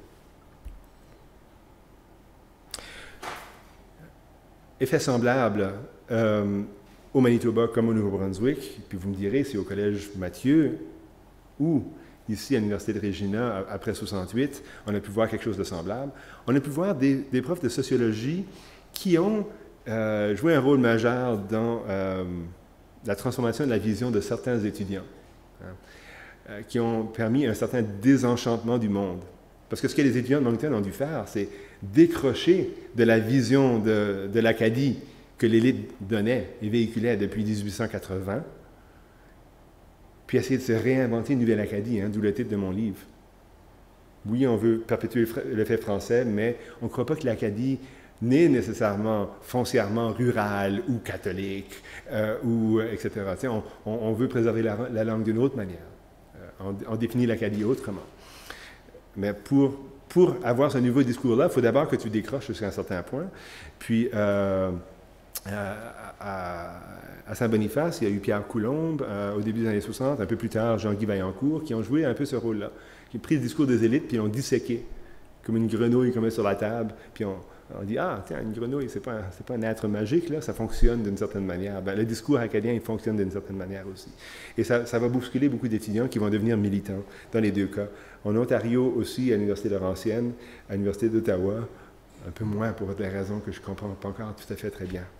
Effet semblable, euh, au Manitoba comme au Nouveau-Brunswick, puis vous me direz, c'est au Collège Mathieu ou ici à l'Université de Regina, après soixante-huit, on a pu voir quelque chose de semblable. On a pu voir des, des profs de sociologie qui ont euh, joué un rôle majeur dans euh, la transformation de la vision de certains étudiants, hein, euh, qui ont permis un certain désenchantement du monde. Parce que ce que les étudiants de Moncton ont dû faire, c'est décrocher de la vision de, de l'Acadie que l'élite donnait et véhiculait depuis dix-huit cent quatre-vingts, puis essayer de se réinventer une nouvelle Acadie, hein, d'où le titre de mon livre. Oui, on veut perpétuer le fait français, mais on ne croit pas que l'Acadie n'est nécessairement foncièrement rurale ou catholique, euh, ou, et cetera. On, on, on veut préserver la, la langue d'une autre manière. Euh, on, on définit l'Acadie autrement. Mais pour, pour avoir ce nouveau discours-là, il faut d'abord que tu décroches jusqu'à un certain point. Puis, euh, à, à, à Saint-Boniface, il y a eu Pierre Coulombe euh, au début des années soixante, un peu plus tard Jean-Guy Vaillancourt, qui ont joué un peu ce rôle-là, qui ont pris le discours des élites, puis l'ont disséqué, comme une grenouille qu'on met sur la table, puis on, on dit « Ah, tiens, une grenouille, c'est pas, c'est pas un être magique, là, ça fonctionne d'une certaine manière. » Ben, le discours acadien, il fonctionne d'une certaine manière aussi. Et ça, ça va bousculer beaucoup d'étudiants qui vont devenir militants, dans les deux cas. En Ontario aussi, à l'Université Laurentienne, à l'Université d'Ottawa, un peu moins pour des raisons que je ne comprends pas encore tout à fait très bien.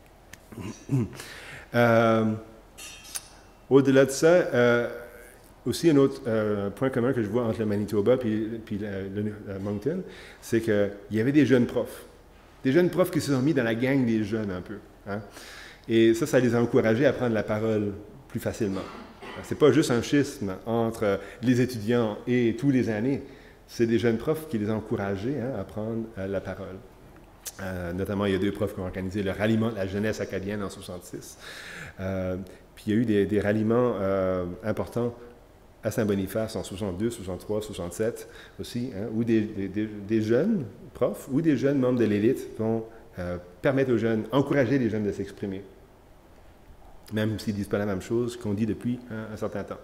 Euh, au-delà de ça, euh, aussi un autre euh, point commun que je vois entre le Manitoba et puis le, le, le Moncton, c'est qu'il y avait des jeunes profs. Des jeunes profs qui se sont mis dans la gang des jeunes un peu. Hein? Et ça, ça les a encouragés à prendre la parole plus facilement. Ce n'est pas juste un schisme entre les étudiants et tous les aînés. C'est des jeunes profs qui les ont encouragés hein, à prendre euh, la parole. Euh, notamment, il y a deux profs qui ont organisé le ralliement de la jeunesse acadienne en soixante-six. Euh, puis il y a eu des, des ralliements euh, importants à Saint-Boniface en soixante-deux, soixante-trois, soixante-sept aussi, hein, où des, des, des jeunes profs ou des jeunes membres de l'élite vont euh, permettre aux jeunes, encourager les jeunes de s'exprimer, même s'ils ne disent pas la même chose qu'on dit depuis hein, un certain temps.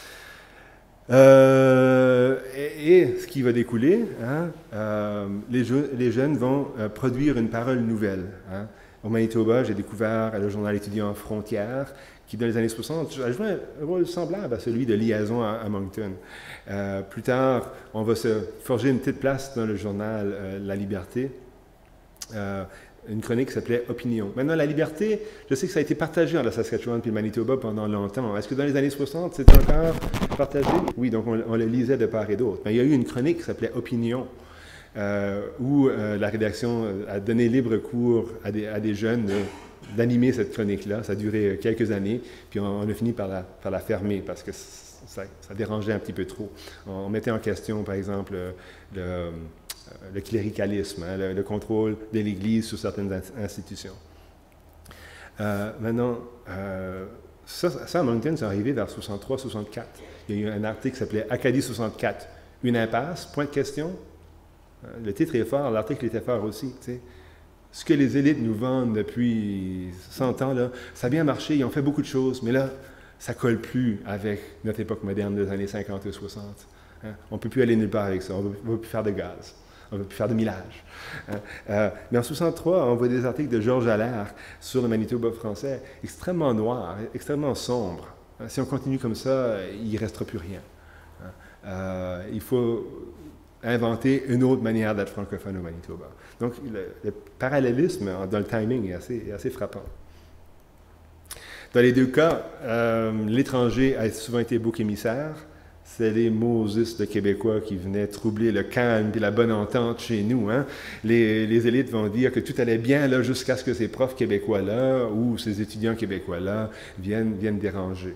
Euh, et, et ce qui va découler, hein, euh, les, je, les jeunes vont euh, produire une parole nouvelle. Hein. Au Manitoba, j'ai découvert le journal étudiant Frontières, qui dans les années soixante a joué un rôle semblable à celui de liaison à, à Moncton. Euh, plus tard, on va se forger une petite place dans le journal euh, La Liberté, euh, une chronique qui s'appelait Opinion. Maintenant, La Liberté, je sais que ça a été partagé en la Saskatchewan puis le Manitoba pendant longtemps. Est-ce que dans les années soixante, c'est encore partagé? Oui, donc on, on le lisait de part et d'autre. Mais il y a eu une chronique qui s'appelait Opinion, euh, où euh, la rédaction a donné libre cours à des, à des jeunes euh, d'animer cette chronique-là. Ça a duré quelques années, puis on, on a fini par la, par la fermer parce que ça, ça dérangeait un petit peu trop. On mettait en question, par exemple, le, le cléricalisme, hein, le, le contrôle de l'Église sur certaines institutions. Euh, maintenant, euh, ça, ça, à Moncton, c'est arrivé vers soixante-trois soixante-quatre. Il y a eu un article qui s'appelait Acadie soixante-quatre, une impasse, point de question. Le titre est fort, l'article était fort aussi, tu sais. Ce que les élites nous vendent depuis cent ans, là, ça a bien marché, ils ont fait beaucoup de choses, mais là, ça ne colle plus avec notre époque moderne des années cinquante et soixante. Hein? On ne peut plus aller nulle part avec ça, on ne peut plus faire de gaz, on ne peut plus faire de millage. Hein? Euh, mais en soixante-trois, on voit des articles de Georges Allaire sur le Manitoba français, extrêmement noirs, extrêmement sombres. Hein? Si on continue comme ça, il ne restera plus rien. Hein? Euh, il faut inventer une autre manière d'être francophone au Manitoba. Donc, le, le parallélisme dans le timing est assez, est assez frappant. Dans les deux cas, euh, l'étranger a souvent été bouc émissaire. C'est les Moses de Québécois qui venaient troubler le calme et la bonne entente chez nous. Hein. Les, les élites vont dire que tout allait bien là jusqu'à ce que ces profs québécois-là ou ces étudiants québécois-là viennent, viennent déranger.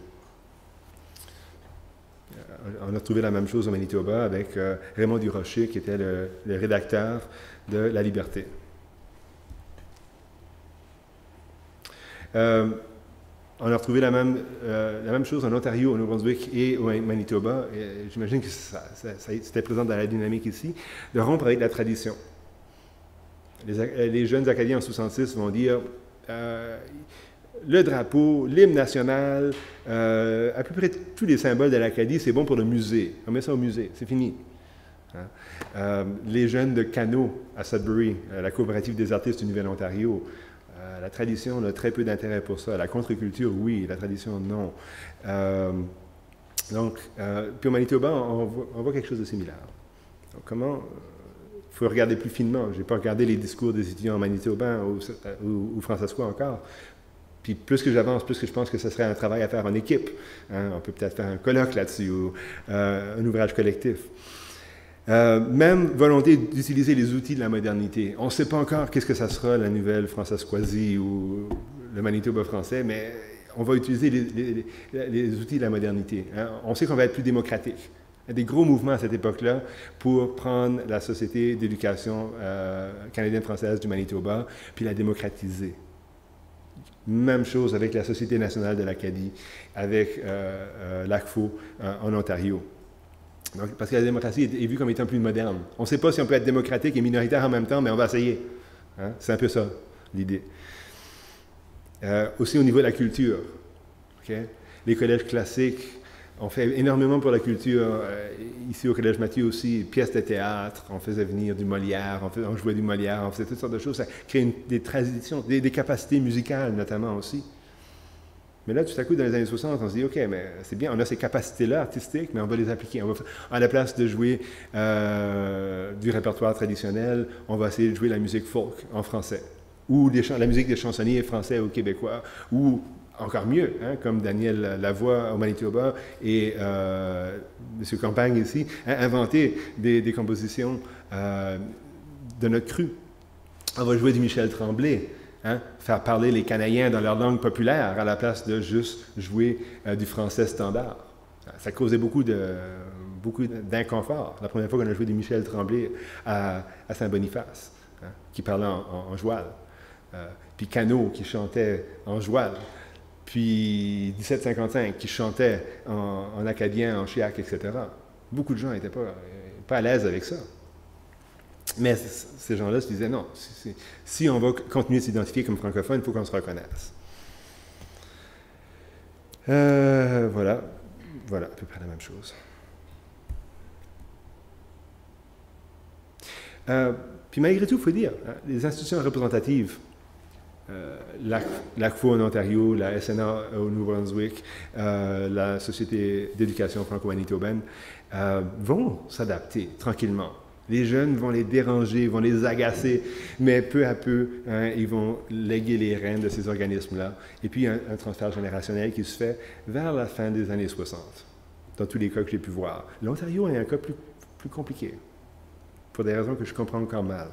On a trouvé la même chose au Manitoba avec euh, Raymond Durocher, qui était le, le rédacteur de La Liberté. Euh, on a retrouvé la même, euh, la même chose en Ontario, au Nouveau-Brunswick et au Manitoba. J'imagine que ça, ça, ça, c'était présent dans la dynamique ici, de rompre avec la tradition. Les, les jeunes Acadiens en soixante-six vont dire euh, le drapeau, l'hymne national, euh, à peu près tous les symboles de l'Acadie, c'est bon pour le musée. On met ça au musée, c'est fini. Hein? Euh, les jeunes de Cano à Sudbury, euh, la coopérative des artistes du Nouvel-Ontario, euh, la tradition, on a très peu d'intérêt pour ça. La contre-culture, oui, la tradition, non. Euh, donc, euh, puis au Manitoba, on voit, on voit quelque chose de similaire. Donc, comment... Il faut regarder plus finement. Je n'ai pas regardé les discours des étudiants manitobains ou, ou, ou françaisquois encore. Puis plus que j'avance, plus que je pense que ce serait un travail à faire en équipe. Hein? On peut peut-être faire un colloque là-dessus ou euh, un ouvrage collectif. Euh, même volonté d'utiliser les outils de la modernité. On ne sait pas encore qu'est-ce que ça sera, la nouvelle Françaiscoisie ou le Manitoba français, mais on va utiliser les, les, les, les outils de la modernité. Hein? On sait qu'on va être plus démocratique. Il y a des gros mouvements à cette époque-là pour prendre la société d'éducation euh, canadienne-française du Manitoba puis la démocratiser. Même chose avec la Société nationale de l'Acadie, avec euh, euh, l'A C F O euh, en Ontario. Donc, parce que la démocratie est, est vue comme étant plus moderne. On ne sait pas si on peut être démocratique et minoritaire en même temps, mais on va essayer. Hein? C'est un peu ça, l'idée. Euh, aussi au niveau de la culture. Okay? Les collèges classiques, on fait énormément pour la culture. Euh, ici au Collège Mathieu aussi, pièces de théâtre, on faisait venir du Molière, on, faisait, on jouait du Molière, on faisait toutes sortes de choses. Ça crée une, des traditions, des, des capacités musicales notamment aussi. Mais là, tout à coup, dans les années soixante, on se dit, OK, mais c'est bien, on a ces capacités-là artistiques, mais on va les appliquer. On va, à la place de jouer euh, du répertoire traditionnel, on va essayer de jouer la musique folk en français, ou des, la musique des chansonniers français ou québécois, ou encore mieux, hein, comme Daniel Lavoie au Manitoba et euh, M. Campagne ici, hein, inventer des, des compositions euh, de notre cru. On va jouer du Michel Tremblay, hein, faire parler les Canadiens dans leur langue populaire à la place de juste jouer euh, du français standard. Ça causait beaucoup de beaucoup d'inconfort. La première fois qu'on a joué du Michel Tremblay à, à Saint-Boniface, hein, qui parlait en, en, en joual, euh, puis Cano qui chantait en joual. Puis dix-sept cinquante-cinq, qui chantait en, en acadien, en chiac, et cetera. Beaucoup de gens n'étaient pas, pas à l'aise avec ça. Mais ces gens-là se disaient, non, si, si on va continuer de s'identifier comme francophone, il faut qu'on se reconnaisse. Euh, voilà, voilà, à peu près la même chose. Euh, puis malgré tout, il faut dire, hein, les institutions représentatives euh, l'A C F O en Ontario, la S N A au Nouveau-Brunswick, euh, la Société d'éducation franco-manitobaine, euh, vont s'adapter tranquillement. Les jeunes vont les déranger, vont les agacer, mais peu à peu, hein, ils vont léguer les rênes de ces organismes-là. Et puis, un, un transfert générationnel qui se fait vers la fin des années soixante, dans tous les cas que j'ai pu voir. L'Ontario est un cas plus, plus compliqué, pour des raisons que je comprends encore mal.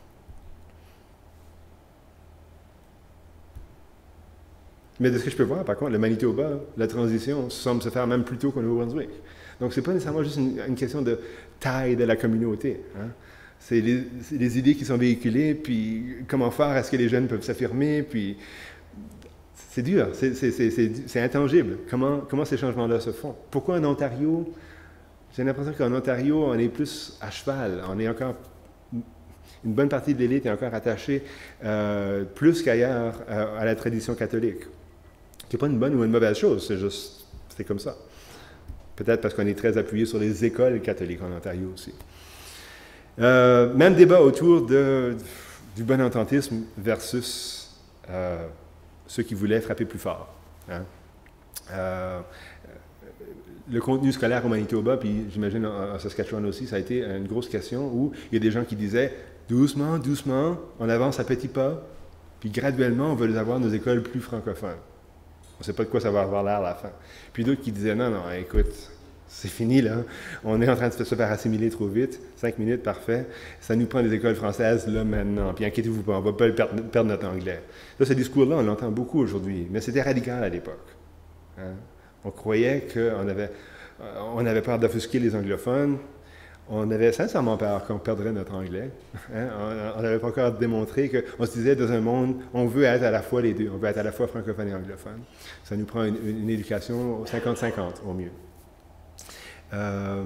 Mais de ce que je peux voir, par contre, le Manitoba, la transition semble se faire même plus tôt qu'au Nouveau-Brunswick. Donc, ce n'est pas nécessairement juste une, une question de taille de la communauté. Hein. C'est les, les idées qui sont véhiculées, puis comment faire, est-ce que les jeunes peuvent s'affirmer, puis c'est dur, c'est intangible. Comment, comment ces changements-là se font? Pourquoi en Ontario? J'ai l'impression qu'en Ontario, on est plus à cheval. On est encore, une bonne partie de l'élite est encore attachée euh, plus qu'ailleurs à, à la tradition catholique. Ce n'est pas une bonne ou une mauvaise chose, c'est juste, c'est comme ça. Peut-être parce qu'on est très appuyé sur les écoles catholiques en Ontario aussi. Euh, même débat autour de, du bon ententisme versus euh, ceux qui voulaient frapper plus fort. Hein. Euh, le contenu scolaire au Manitoba, puis j'imagine en, en Saskatchewan aussi, ça a été une grosse question où il y a des gens qui disaient « doucement, doucement, on avance à petits pas, puis graduellement, on veut avoir nos écoles plus francophones. » On ne sait pas de quoi ça va avoir l'air à la fin. Puis d'autres qui disaient, non, non, écoute, c'est fini là, on est en train de se faire assimiler trop vite, cinq minutes, parfait, ça nous prend des écoles françaises là maintenant, puis inquiétez-vous pas, on ne va pas perdre, perdre notre anglais. Là, ce discours-là, on l'entend beaucoup aujourd'hui, mais c'était radical à l'époque. Hein? On croyait qu'on avait, on avait peur d'offusquer les anglophones, on avait sincèrement peur qu'on perdrait notre anglais. Hein? On n'avait pas encore démontré qu'on se disait, dans un monde, on veut être à la fois les deux. On veut être à la fois francophone et anglophone. Ça nous prend une, une éducation cinquante cinquante au mieux. Euh,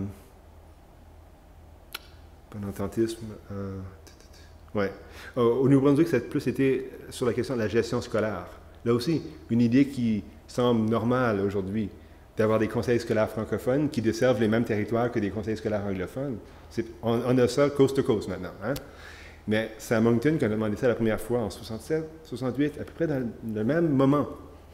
bon ententisme. Euh, ouais. Au Nouveau-Brunswick, ça a plus été sur la question de la gestion scolaire. Là aussi, une idée qui semble normale aujourd'hui, d'avoir des conseils scolaires francophones qui desservent les mêmes territoires que des conseils scolaires anglophones. On, on a ça coast to coast maintenant. Hein? Mais c'est à Moncton qu'on a demandé ça la première fois en soixante-sept, soixante-huit, à peu près dans le même moment.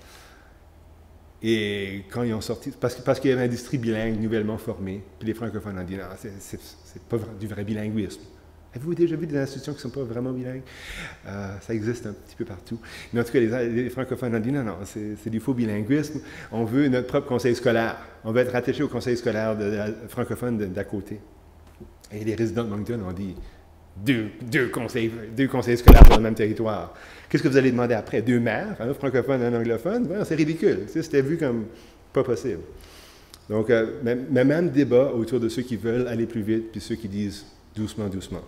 Et quand ils ont sorti, parce, parce qu'il y avait un district bilingue nouvellement formé, puis les francophones ont dit non, c'est pas du vrai bilinguisme. Avez-vous déjà vu des institutions qui ne sont pas vraiment bilingues? Euh, ça existe un petit peu partout. Mais en tout cas, les, les francophones ont dit non, non, c'est du faux bilinguisme. On veut notre propre conseil scolaire. On veut être rattaché au conseil scolaire de, de, francophone d'à côté. Et les résidents de Moncton ont dit deux, deux, conseils, deux conseils scolaires sur le même territoire. Qu'est-ce que vous allez demander après? Deux maires, un francophone et un anglophone? Ouais, c'est ridicule. C'était vu comme pas possible. Donc, euh, mais, mais même débat autour de ceux qui veulent aller plus vite, puis ceux qui disent doucement, doucement.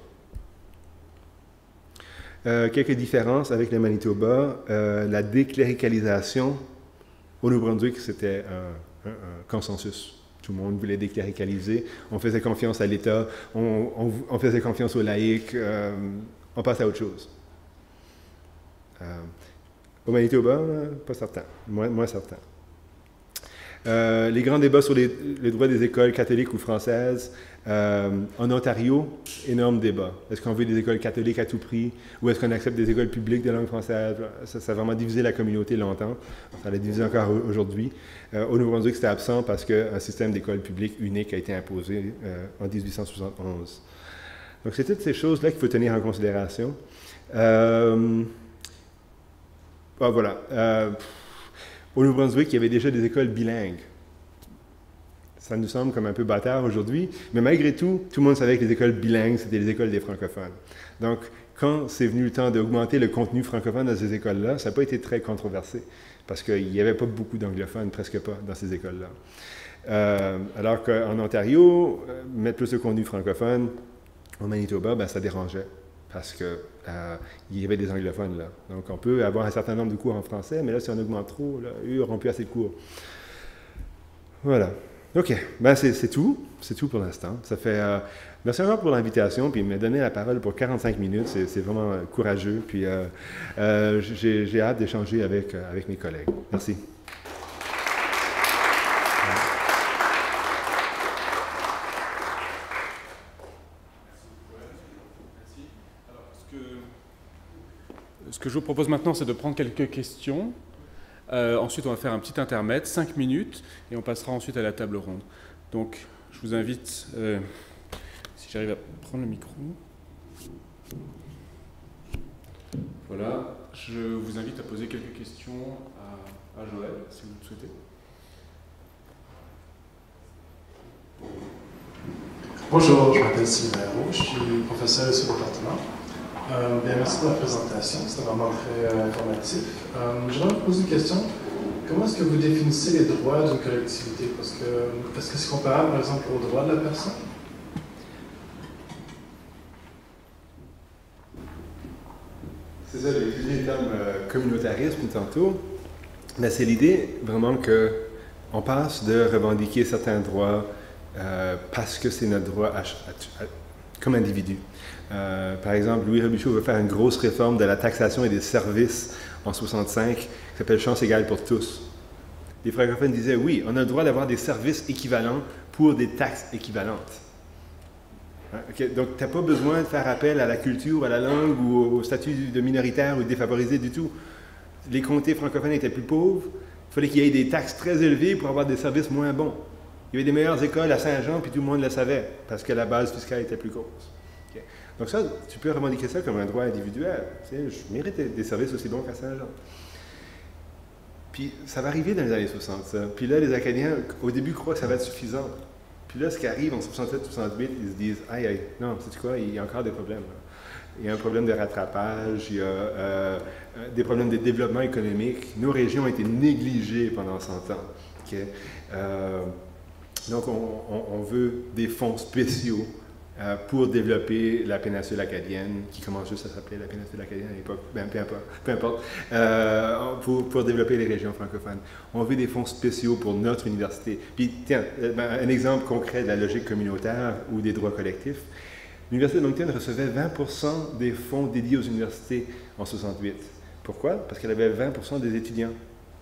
Euh, quelques différences avec le Manitoba. Euh, la décléricalisation, au Nouveau-Brunswick, c'était un, un, un consensus. Tout le monde voulait décléricaliser. On faisait confiance à l'État, on, on, on faisait confiance aux laïcs, euh, on passe à autre chose. Euh, au Manitoba, pas certain, moins, moins certain. Euh, les grands débats sur les, les droits des écoles catholiques ou françaises. Euh, en Ontario, énorme débat. Est-ce qu'on veut des écoles catholiques à tout prix ou est-ce qu'on accepte des écoles publiques de langue française? Ça, ça a vraiment divisé la communauté longtemps. Ça l'a divisé encore aujourd'hui. Euh, au Nouveau-Brunswick, c'était absent parce qu'un système d'école publique unique a été imposé euh, en dix-huit cent soixante-onze. Donc, c'est toutes ces choses-là qu'il faut tenir en considération. Euh, ah, voilà. Euh, au Nouveau-Brunswick, il y avait déjà des écoles bilingues. Ça nous semble comme un peu bâtard aujourd'hui, mais malgré tout, tout le monde savait que les écoles bilingues, c'était les écoles des francophones. Donc, quand c'est venu le temps d'augmenter le contenu francophone dans ces écoles-là, ça n'a pas été très controversé, parce qu'il n'y avait pas beaucoup d'anglophones, presque pas, dans ces écoles-là. Euh, alors qu'en Ontario, euh, mettre plus de contenu francophone, au Manitoba, ben, ça dérangeait, parce qu'il euh, y avait des anglophones là. Donc, on peut avoir un certain nombre de cours en français, mais là, si on augmente trop, là, eux n'auront plus assez de cours. Voilà. OK, ben c'est tout, c'est tout pour l'instant. Ça fait, euh, merci encore pour l'invitation, puis me donner la parole pour quarante-cinq minutes, c'est vraiment euh, courageux, puis euh, euh, j'ai hâte d'échanger avec, euh, avec mes collègues. Merci. ce que je vous propose maintenant, c'est de prendre quelques questions. Euh, ensuite, on va faire un petit intermède, cinq minutes, et on passera ensuite à la table ronde. Donc, je vous invite, euh, si j'arrive à prendre le micro. Voilà, je vous invite à poser quelques questions à, à Joël, si vous le souhaitez. Bonjour, je m'appelle Sylvain Roux, je suis professeur de ce département. Euh, bien, merci pour la présentation, c'était vraiment très euh, informatif. Euh, J'aimerais vous poser une question. Comment est-ce que vous définissez les droits d'une collectivité? Parce que, est-ce que c'est comparable, par exemple, aux droits de la personne? C'est ça, j'ai utilisé le terme euh, communautarisme tantôt. Mais c'est l'idée vraiment qu'on passe de revendiquer certains droits euh, parce que c'est notre droit à, à, à, comme individu. Euh, par exemple, Louis Robichaud veut faire une grosse réforme de la taxation et des services en soixante-cinq qui s'appelle Chance égale pour tous. Les francophones disaient oui, on a le droit d'avoir des services équivalents pour des taxes équivalentes. Okay, donc, tu n'as pas besoin de faire appel à la culture, à la langue ou au statut de minoritaire ou défavorisé du tout. Les comtés francophones étaient plus pauvres, il fallait qu'il y ait des taxes très élevées pour avoir des services moins bons. Il y avait des meilleures écoles à Saint-Jean, puis tout le monde le savait, parce que la base fiscale était plus grosse. Okay. Donc ça, tu peux revendiquer ça comme un droit individuel. Tu sais, je mérite des services aussi bons qu'à Saint-Jean. Puis ça va arriver dans les années soixante, ça. Puis là, les Acadiens, au début, croient que ça va être suffisant. Puis là, ce qui arrive en soixante-sept soixante-huit, ils se disent « Aïe, aïe, non, sais-tu quoi, il y a encore des problèmes. Là. Il y a un problème de rattrapage, il y a euh, des problèmes de développement économique. Nos régions ont été négligées pendant cent ans. Okay? Euh, donc, on, on, on veut des fonds spéciaux euh, pour développer la péninsule acadienne, qui commence juste à s'appeler la péninsule acadienne à l'époque, ben, peu importe, peu importe euh, pour, pour développer les régions francophones. On veut des fonds spéciaux pour notre université. Puis, tiens, ben, un exemple concret de la logique communautaire ou des droits collectifs. L'Université de Moncton recevait vingt pour cent des fonds dédiés aux universités en soixante-huit. Pourquoi? Parce qu'elle avait vingt pour cent des étudiants.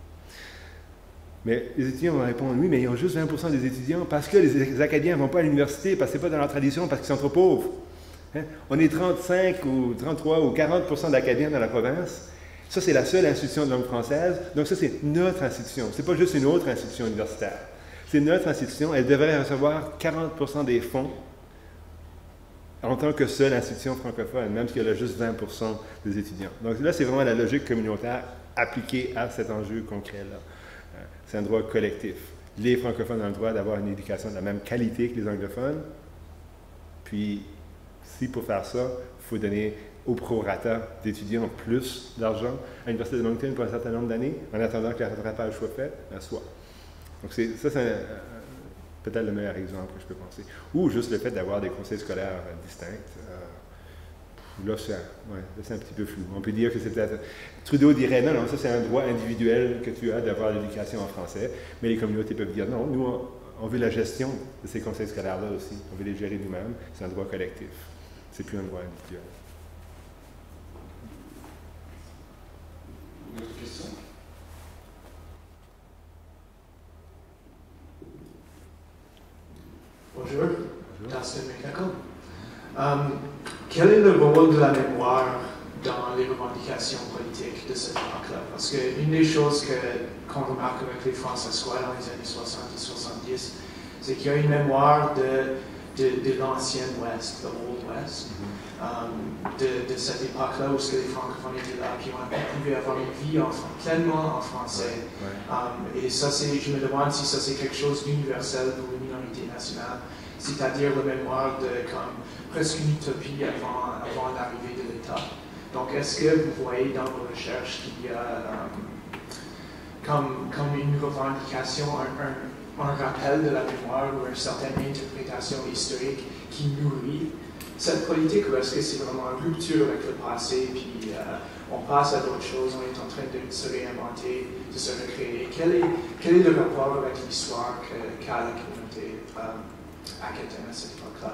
Mais les étudiants vont répondre, oui, mais ils ont juste vingt pour cent des étudiants parce que les Acadiens ne vont pas à l'université, parce que ce n'est pas dans leur tradition, parce qu'ils sont trop pauvres. Hein? On est trente-cinq ou trente-trois ou quarante pour cent d'Acadiens dans la province. Ça, c'est la seule institution de langue française. Donc ça, c'est notre institution. Ce n'est pas juste une autre institution universitaire. C'est notre institution. Elle devrait recevoir quarante pour cent des fonds en tant que seule institution francophone, même si elle a juste vingt pour cent des étudiants. Donc là, c'est vraiment la logique communautaire appliquée à cet enjeu concret-là. C'est un droit collectif. Les francophones ont le droit d'avoir une éducation de la même qualité que les anglophones. Puis, si pour faire ça, il faut donner au prorata d'étudiants plus d'argent à l'Université de Moncton pour un certain nombre d'années, en attendant que le rattrapage soit fait, ben soit. Donc c'est, ça, c'est un, peut-être le meilleur exemple que je peux penser. Ou juste le fait d'avoir des conseils scolaires euh, distincts. Euh, là, c'est, ouais, là, c'est un petit peu flou. On peut dire que c'est peut-être... Trudeau dirait, non, non, ça c'est un droit individuel que tu as d'avoir l'éducation en français, mais les communautés peuvent dire, non, nous, on, on veut la gestion de ces conseils scolaires-là aussi. On veut les gérer nous-mêmes. C'est un droit collectif. C'est plus un droit individuel. Une autre question? Bonjour, Dustin McNichol. Um, quel est le rôle de la mémoire dans les revendications politiques de cette époque-là? Parce qu'une des choses que, qu'on remarque avec les François dans les années soixante et soixante-dix, c'est qu'il y a une mémoire de, de, de l'ancien Ouest, the Old West, mm-hmm. um, de, de cette époque-là où les francophones étaient là, puis on pouvait avoir une vie en, pleinement en français. Ouais, ouais. Um, et ça, c'est, je me demande si ça c'est quelque chose d'universel pour une minorité nationale, c'est-à-dire la mémoire de comme, presque une utopie avant, avant l'arrivée de l'État. Donc, est-ce que vous voyez dans vos recherches qu'il y a um, comme, comme une revendication, un, un, un rappel de la mémoire ou une certaine interprétation historique qui nourrit cette politique, ou est-ce que c'est vraiment une rupture avec le passé, puis euh, on passe à d'autres choses, on est en train de se réinventer, de se recréer? Quel est, quel est le rapport avec l'histoire que, qu'a la communauté euh, acadienne à cette époque-là?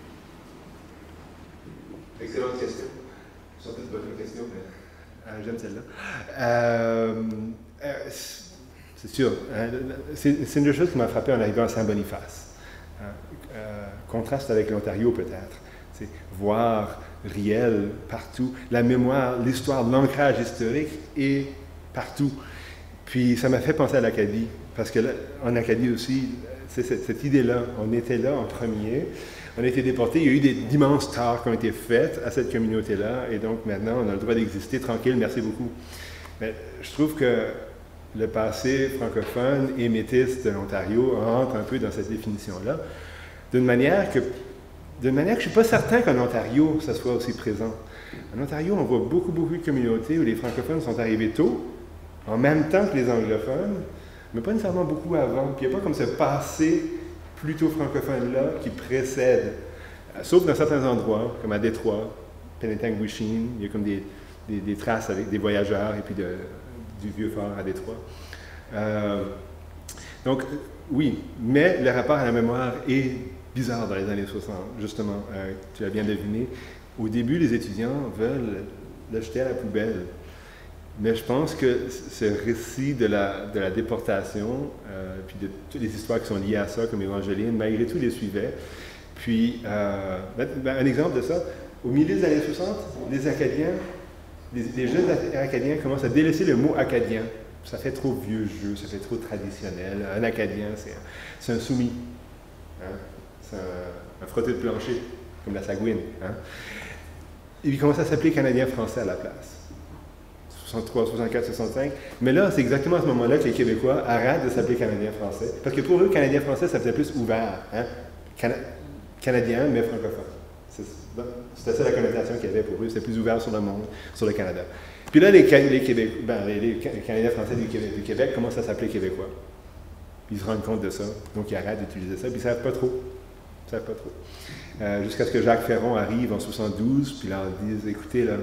Excellente question. Sans doute bonne question, mais euh, j'aime celle-là. Euh, euh, c'est sûr. Hein, c'est, c'est une des choses qui m'a frappé en arrivant à Saint-Boniface. Hein, euh, contraste avec l'Ontario, peut-être. C'est voir réel partout. La mémoire, l'histoire, l'ancrage historique est partout. Puis ça m'a fait penser à l'Acadie, parce que là, en Acadie aussi, c'est cette, cette idée-là, on était là en premier, on a été déportés, il y a eu des d'immenses torts qui ont été faites à cette communauté-là, et donc maintenant on a le droit d'exister tranquille, merci beaucoup. Mais je trouve que le passé francophone et métis de l'Ontario rentre un peu dans cette définition-là, d'une manière que, d'une manière que je ne suis pas certain qu'en Ontario, ça soit aussi présent. En Ontario, on voit beaucoup, beaucoup de communautés où les francophones sont arrivés tôt, en même temps que les anglophones, mais pas nécessairement beaucoup avant. Puis il n'y a pas comme ce passé plutôt francophone-là qui précède, sauf dans certains endroits, comme à Détroit, Penetanguishene, il y a comme des, des, des traces avec des voyageurs et puis de, du vieux fort à Détroit. Euh, donc, oui, mais le rapport à la mémoire est bizarre dans les années soixante, justement, euh, tu l'as bien deviné. Au début, les étudiants veulent le jeter à la poubelle. Mais je pense que ce récit de la, de la déportation, euh, puis de toutes les histoires qui sont liées à ça, comme Évangeline, malgré tout, les suivait. Puis, euh, ben, un exemple de ça, au milieu des années soixante, les Acadiens, les, les jeunes Acadiens commencent à délaisser le mot acadien. Ça fait trop vieux jeu, ça fait trop traditionnel. Un Acadien, c'est un, un soumis. Hein? C'est un, un frotté de plancher, comme la Sagouine. Hein? Et ils commencent à s'appeler Canadien-Français à la place. soixante-trois, soixante-quatre, soixante-cinq. Mais là, c'est exactement à ce moment-là que les Québécois arrêtent de s'appeler Canadiens-Français. Parce que pour eux, Canadien-Français, ça faisait plus ouvert. Hein? Cana Canadien, mais francophone. C'était ça la connotation qu'il y avait pour eux. C'était plus ouvert sur le monde, sur le Canada. Puis là, les, les, Québé ben, les, les Canadiens-Français du Québec, du Québec commencent à s'appeler Québécois. Puis ils se rendent compte de ça. Donc, ils arrêtent d'utiliser ça. Puis ils ne savent pas trop. Ils ne savent pas trop. Euh, Jusqu'à ce que Jacques Ferron arrive en soixante-douze, puis leur dise, écoutez, là,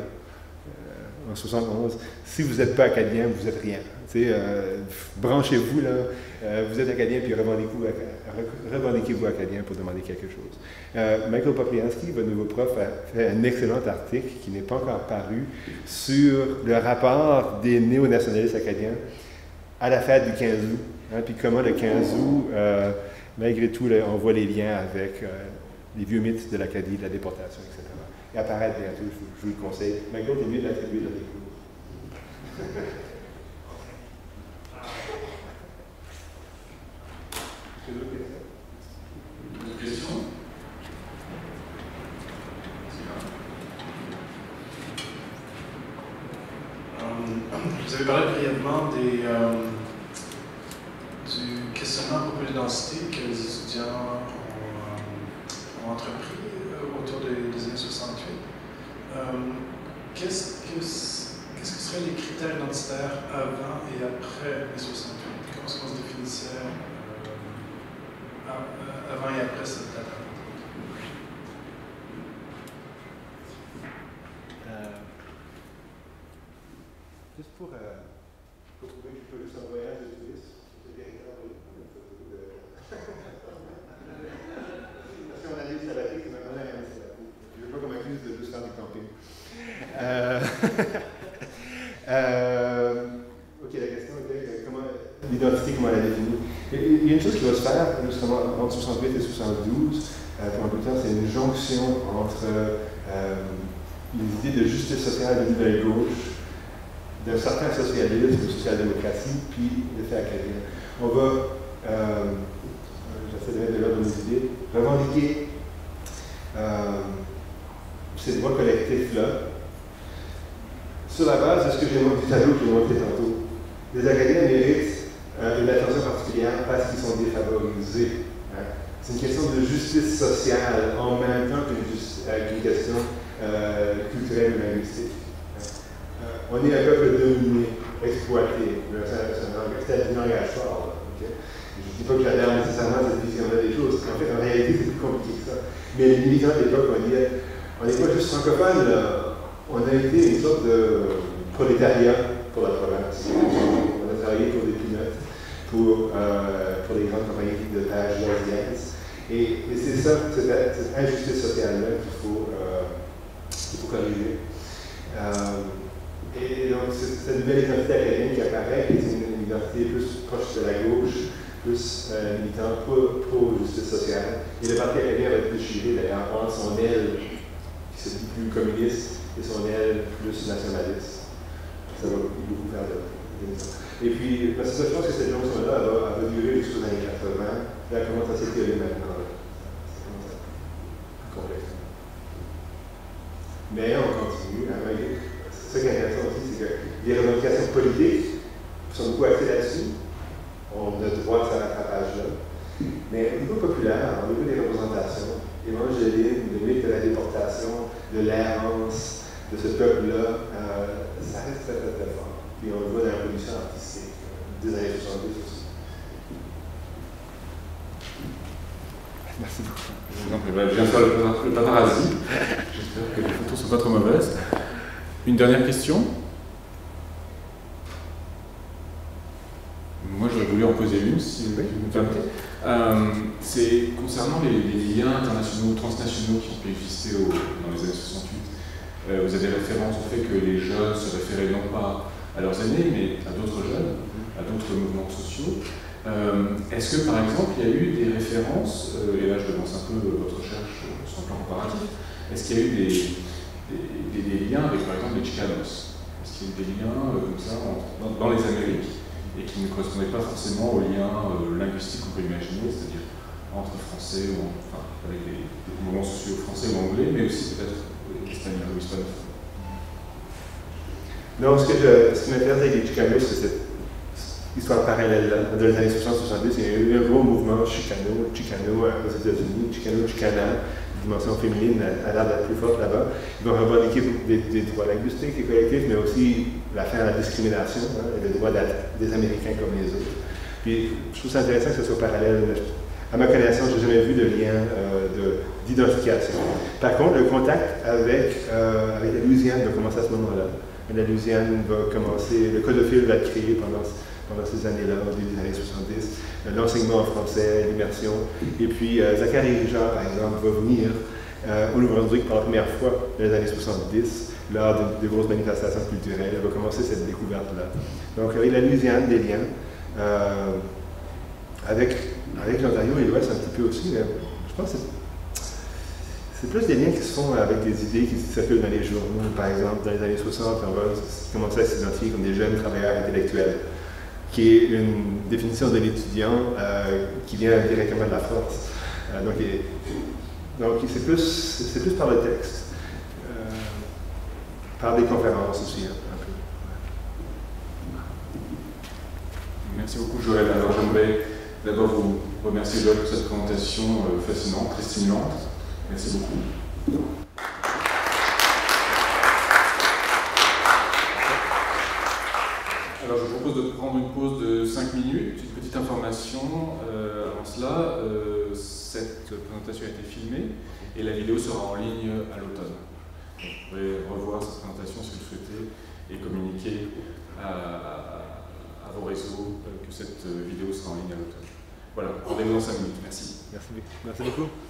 en soixante onze, si vous n'êtes pas acadien, vous n'êtes rien. Euh, branchez-vous, là, euh, vous êtes acadien, puis revendiquez-vous revendiquez acadien pour demander quelque chose. Euh, Michael Popriansky, votre nouveau prof, a fait un excellent article qui n'est pas encore paru sur le rapport des néo-nationalistes acadiens à la fête du quinze août, hein, puis comment le quinze août, euh, malgré tout, là, on voit les liens avec euh, les vieux mythes de l'Acadie, de la déportation, et cetera. Et apparaître bientôt, je vous, je vous le conseille. Michael, t'es mieux de l'attribuer dans les cours. D'autres questions? Vous avez parlé brièvement des, euh, du questionnement pour l'identité que les étudiants ont, ont entrepris autour des, des années soixante-huit. Euh, Qu'est-ce que, qu'est-ce que seraient les critères identitaires avant et après les soixante-huit? Comment est-ce qu'on se définissait euh, avant et après cette date? Euh, juste pour, euh, pour trouver que je peux juste un voyage de tourisme, c'est bien grave. Parce qu'on a dit que ça va être que maintenant, je ne veux pas qu'on m'accuse de juste faire du camping. Euh, euh, ok, la question était comment l'identité, comment elle est définie. Il y a une chose qui va se faire, justement, entre soixante-huit et soixante-douze, euh, pour un peu de temps, c'est une jonction entre euh, les idées de justice sociale de nouvelle gauche, d'un certain socialisme, de social-démocratie, puis le fait acadien. On va, euh, j'essaie de mettre de l'ordre dans mes idées, revendiquer euh, ces droits collectifs-là sur la base de ce que j'ai montré tout à l'heure, que j'ai montré tantôt. Les Acadiens méritent euh, une attention particulière parce qu'ils sont défavorisés. Hein. C'est une question de justice sociale en même temps qu'une qu question euh, culturelle et linguistique. Hein. Euh, on est un peuple dominé, exploité. C'est un langage fort. Okay? Je ne dis pas que j'adhère nécessairement à cette vision-là des choses. En fait, en réalité, c'est plus compliqué que ça. Mais les militants de l'époque, on dit, on n'est pas juste francophone, là. On a été une sorte de prolétariat pour la province. On a travaillé pour des peanuts, pour, euh, pour les grandes compagnies de page asiatiques. Et, et c'est ça, cette, cette injustice sociale-là qu'il faut, euh, qu'il faut corriger. Euh, et donc, cette nouvelle identité acadienne qui apparaît, qui est une identité plus proche de la gauche, plus euh, militant pour, pour justice sociale. Et le Parti acadien va être déchiré d'ailleurs, prendre son aile qui se dit plus communiste et son aile plus nationaliste. Ça va beaucoup faire de, de Et puis, parce que je pense que cette jonction-là, elle, elle va durer jusqu'aux années quatre-vingts. Là, elle commence à s'étirer maintenant. Là. Ça commence à être complexe. Mais on continue. Hein, c'est ça qui est intéressant aussi, c'est que les revendications politiques sont beaucoup axées là-dessus. On a droit à ce rattrapage-là. Mais au niveau populaire, au niveau des représentations, Évangeline, le mythe de la déportation, de l'errance de ce peuple-là, euh, ça reste très, très, très fort. Puis on le voit dans la production artistique des années soixante-dix aussi. Merci beaucoup. Je vais bien faire le, le paparazzi. J'espère que les photos ne sont pas trop mauvaises. Une dernière question? Moi, j'aurais voulu en poser une, si vous me permettez. Euh, c'est concernant les, les liens internationaux, transnationaux qui ont pu exister au, dans les années soixante-huit. Euh, vous avez référence au fait que les jeunes se référaient non pas à leurs aînés, mais à d'autres jeunes, à d'autres mouvements sociaux. Euh, Est-ce que, par exemple, il y a eu des références, euh, et là je devance un peu votre recherche sur le plan comparatif, est-ce qu'il y a eu des, des, des, des liens avec, par exemple, les Chicanos? Est-ce qu'il y a eu des liens euh, comme ça entre, dans, dans les Amériques, et qui ne correspondaient pas forcément aux liens euh, linguistiques qu'on peut imaginer, c'est-à-dire entre français, ou enfin, avec des, des mouvements sociaux français ou anglais, mais aussi peut-être espagnol ou hispanophone? Non, ce, que je, ce qui m'intéresse avec les Chicanos, c'est cette histoire parallèle-là. Dans les années soixante soixante-dix, il y a eu un gros mouvement Chicano, Chicano aux États-Unis, Chicano, Chicana, la dimension féminine a, a l'air d'être plus forte là-bas. Ils vont revendiquer des, des droits linguistiques et collectifs, mais aussi la fin à la discrimination, hein, et les droits des Américains comme les autres. Puis, je trouve ça intéressant que ce soit parallèle. À ma connaissance, je n'ai jamais vu de lien euh, d'identification. Par contre, le contact avec, euh, avec la Louisiane va commencer à ce moment-là. La Louisiane va commencer, le codophile va être créé pendant pendant ces années-là, au début des années soixante-dix, l'enseignement en français, l'immersion. Et puis, euh, Zachary Richard, par exemple, va venir euh, au Nouveau-Brunswick pour la première fois dans les années soixante-dix, lors de, de grosses manifestations culturelles. Elle va commencer cette découverte-là. Donc, avec la Louisiane, des liens. Euh, avec avec l'Ontario et l'Ouest, un petit peu aussi, mais je pense que c'est plus des liens qui se font avec des idées qui circulent dans les journaux. Par exemple, dans les années soixante, on va commencer à s'identifier comme des jeunes travailleurs intellectuels, qui est une définition de l'étudiant euh, qui vient directement de la force. Euh, donc, donc c'est plus, c'est plus par le texte, euh, par des conférences aussi, hein, un peu. Merci beaucoup, Joël. Alors, j'aimerais d'abord vous remercier, Joël, pour cette présentation euh, fascinante, très stimulante. Merci beaucoup. Alors, je propose de prendre une pause de cinq minutes, une petite information. Euh, avant cela, euh, cette présentation a été filmée et la vidéo sera en ligne à l'automne. Vous pourrez revoir cette présentation si vous le souhaitez et communiquer à, à, à vos réseaux que cette vidéo sera en ligne à l'automne. Voilà, rendez-vous dans cinq minutes. Merci. Merci, merci beaucoup.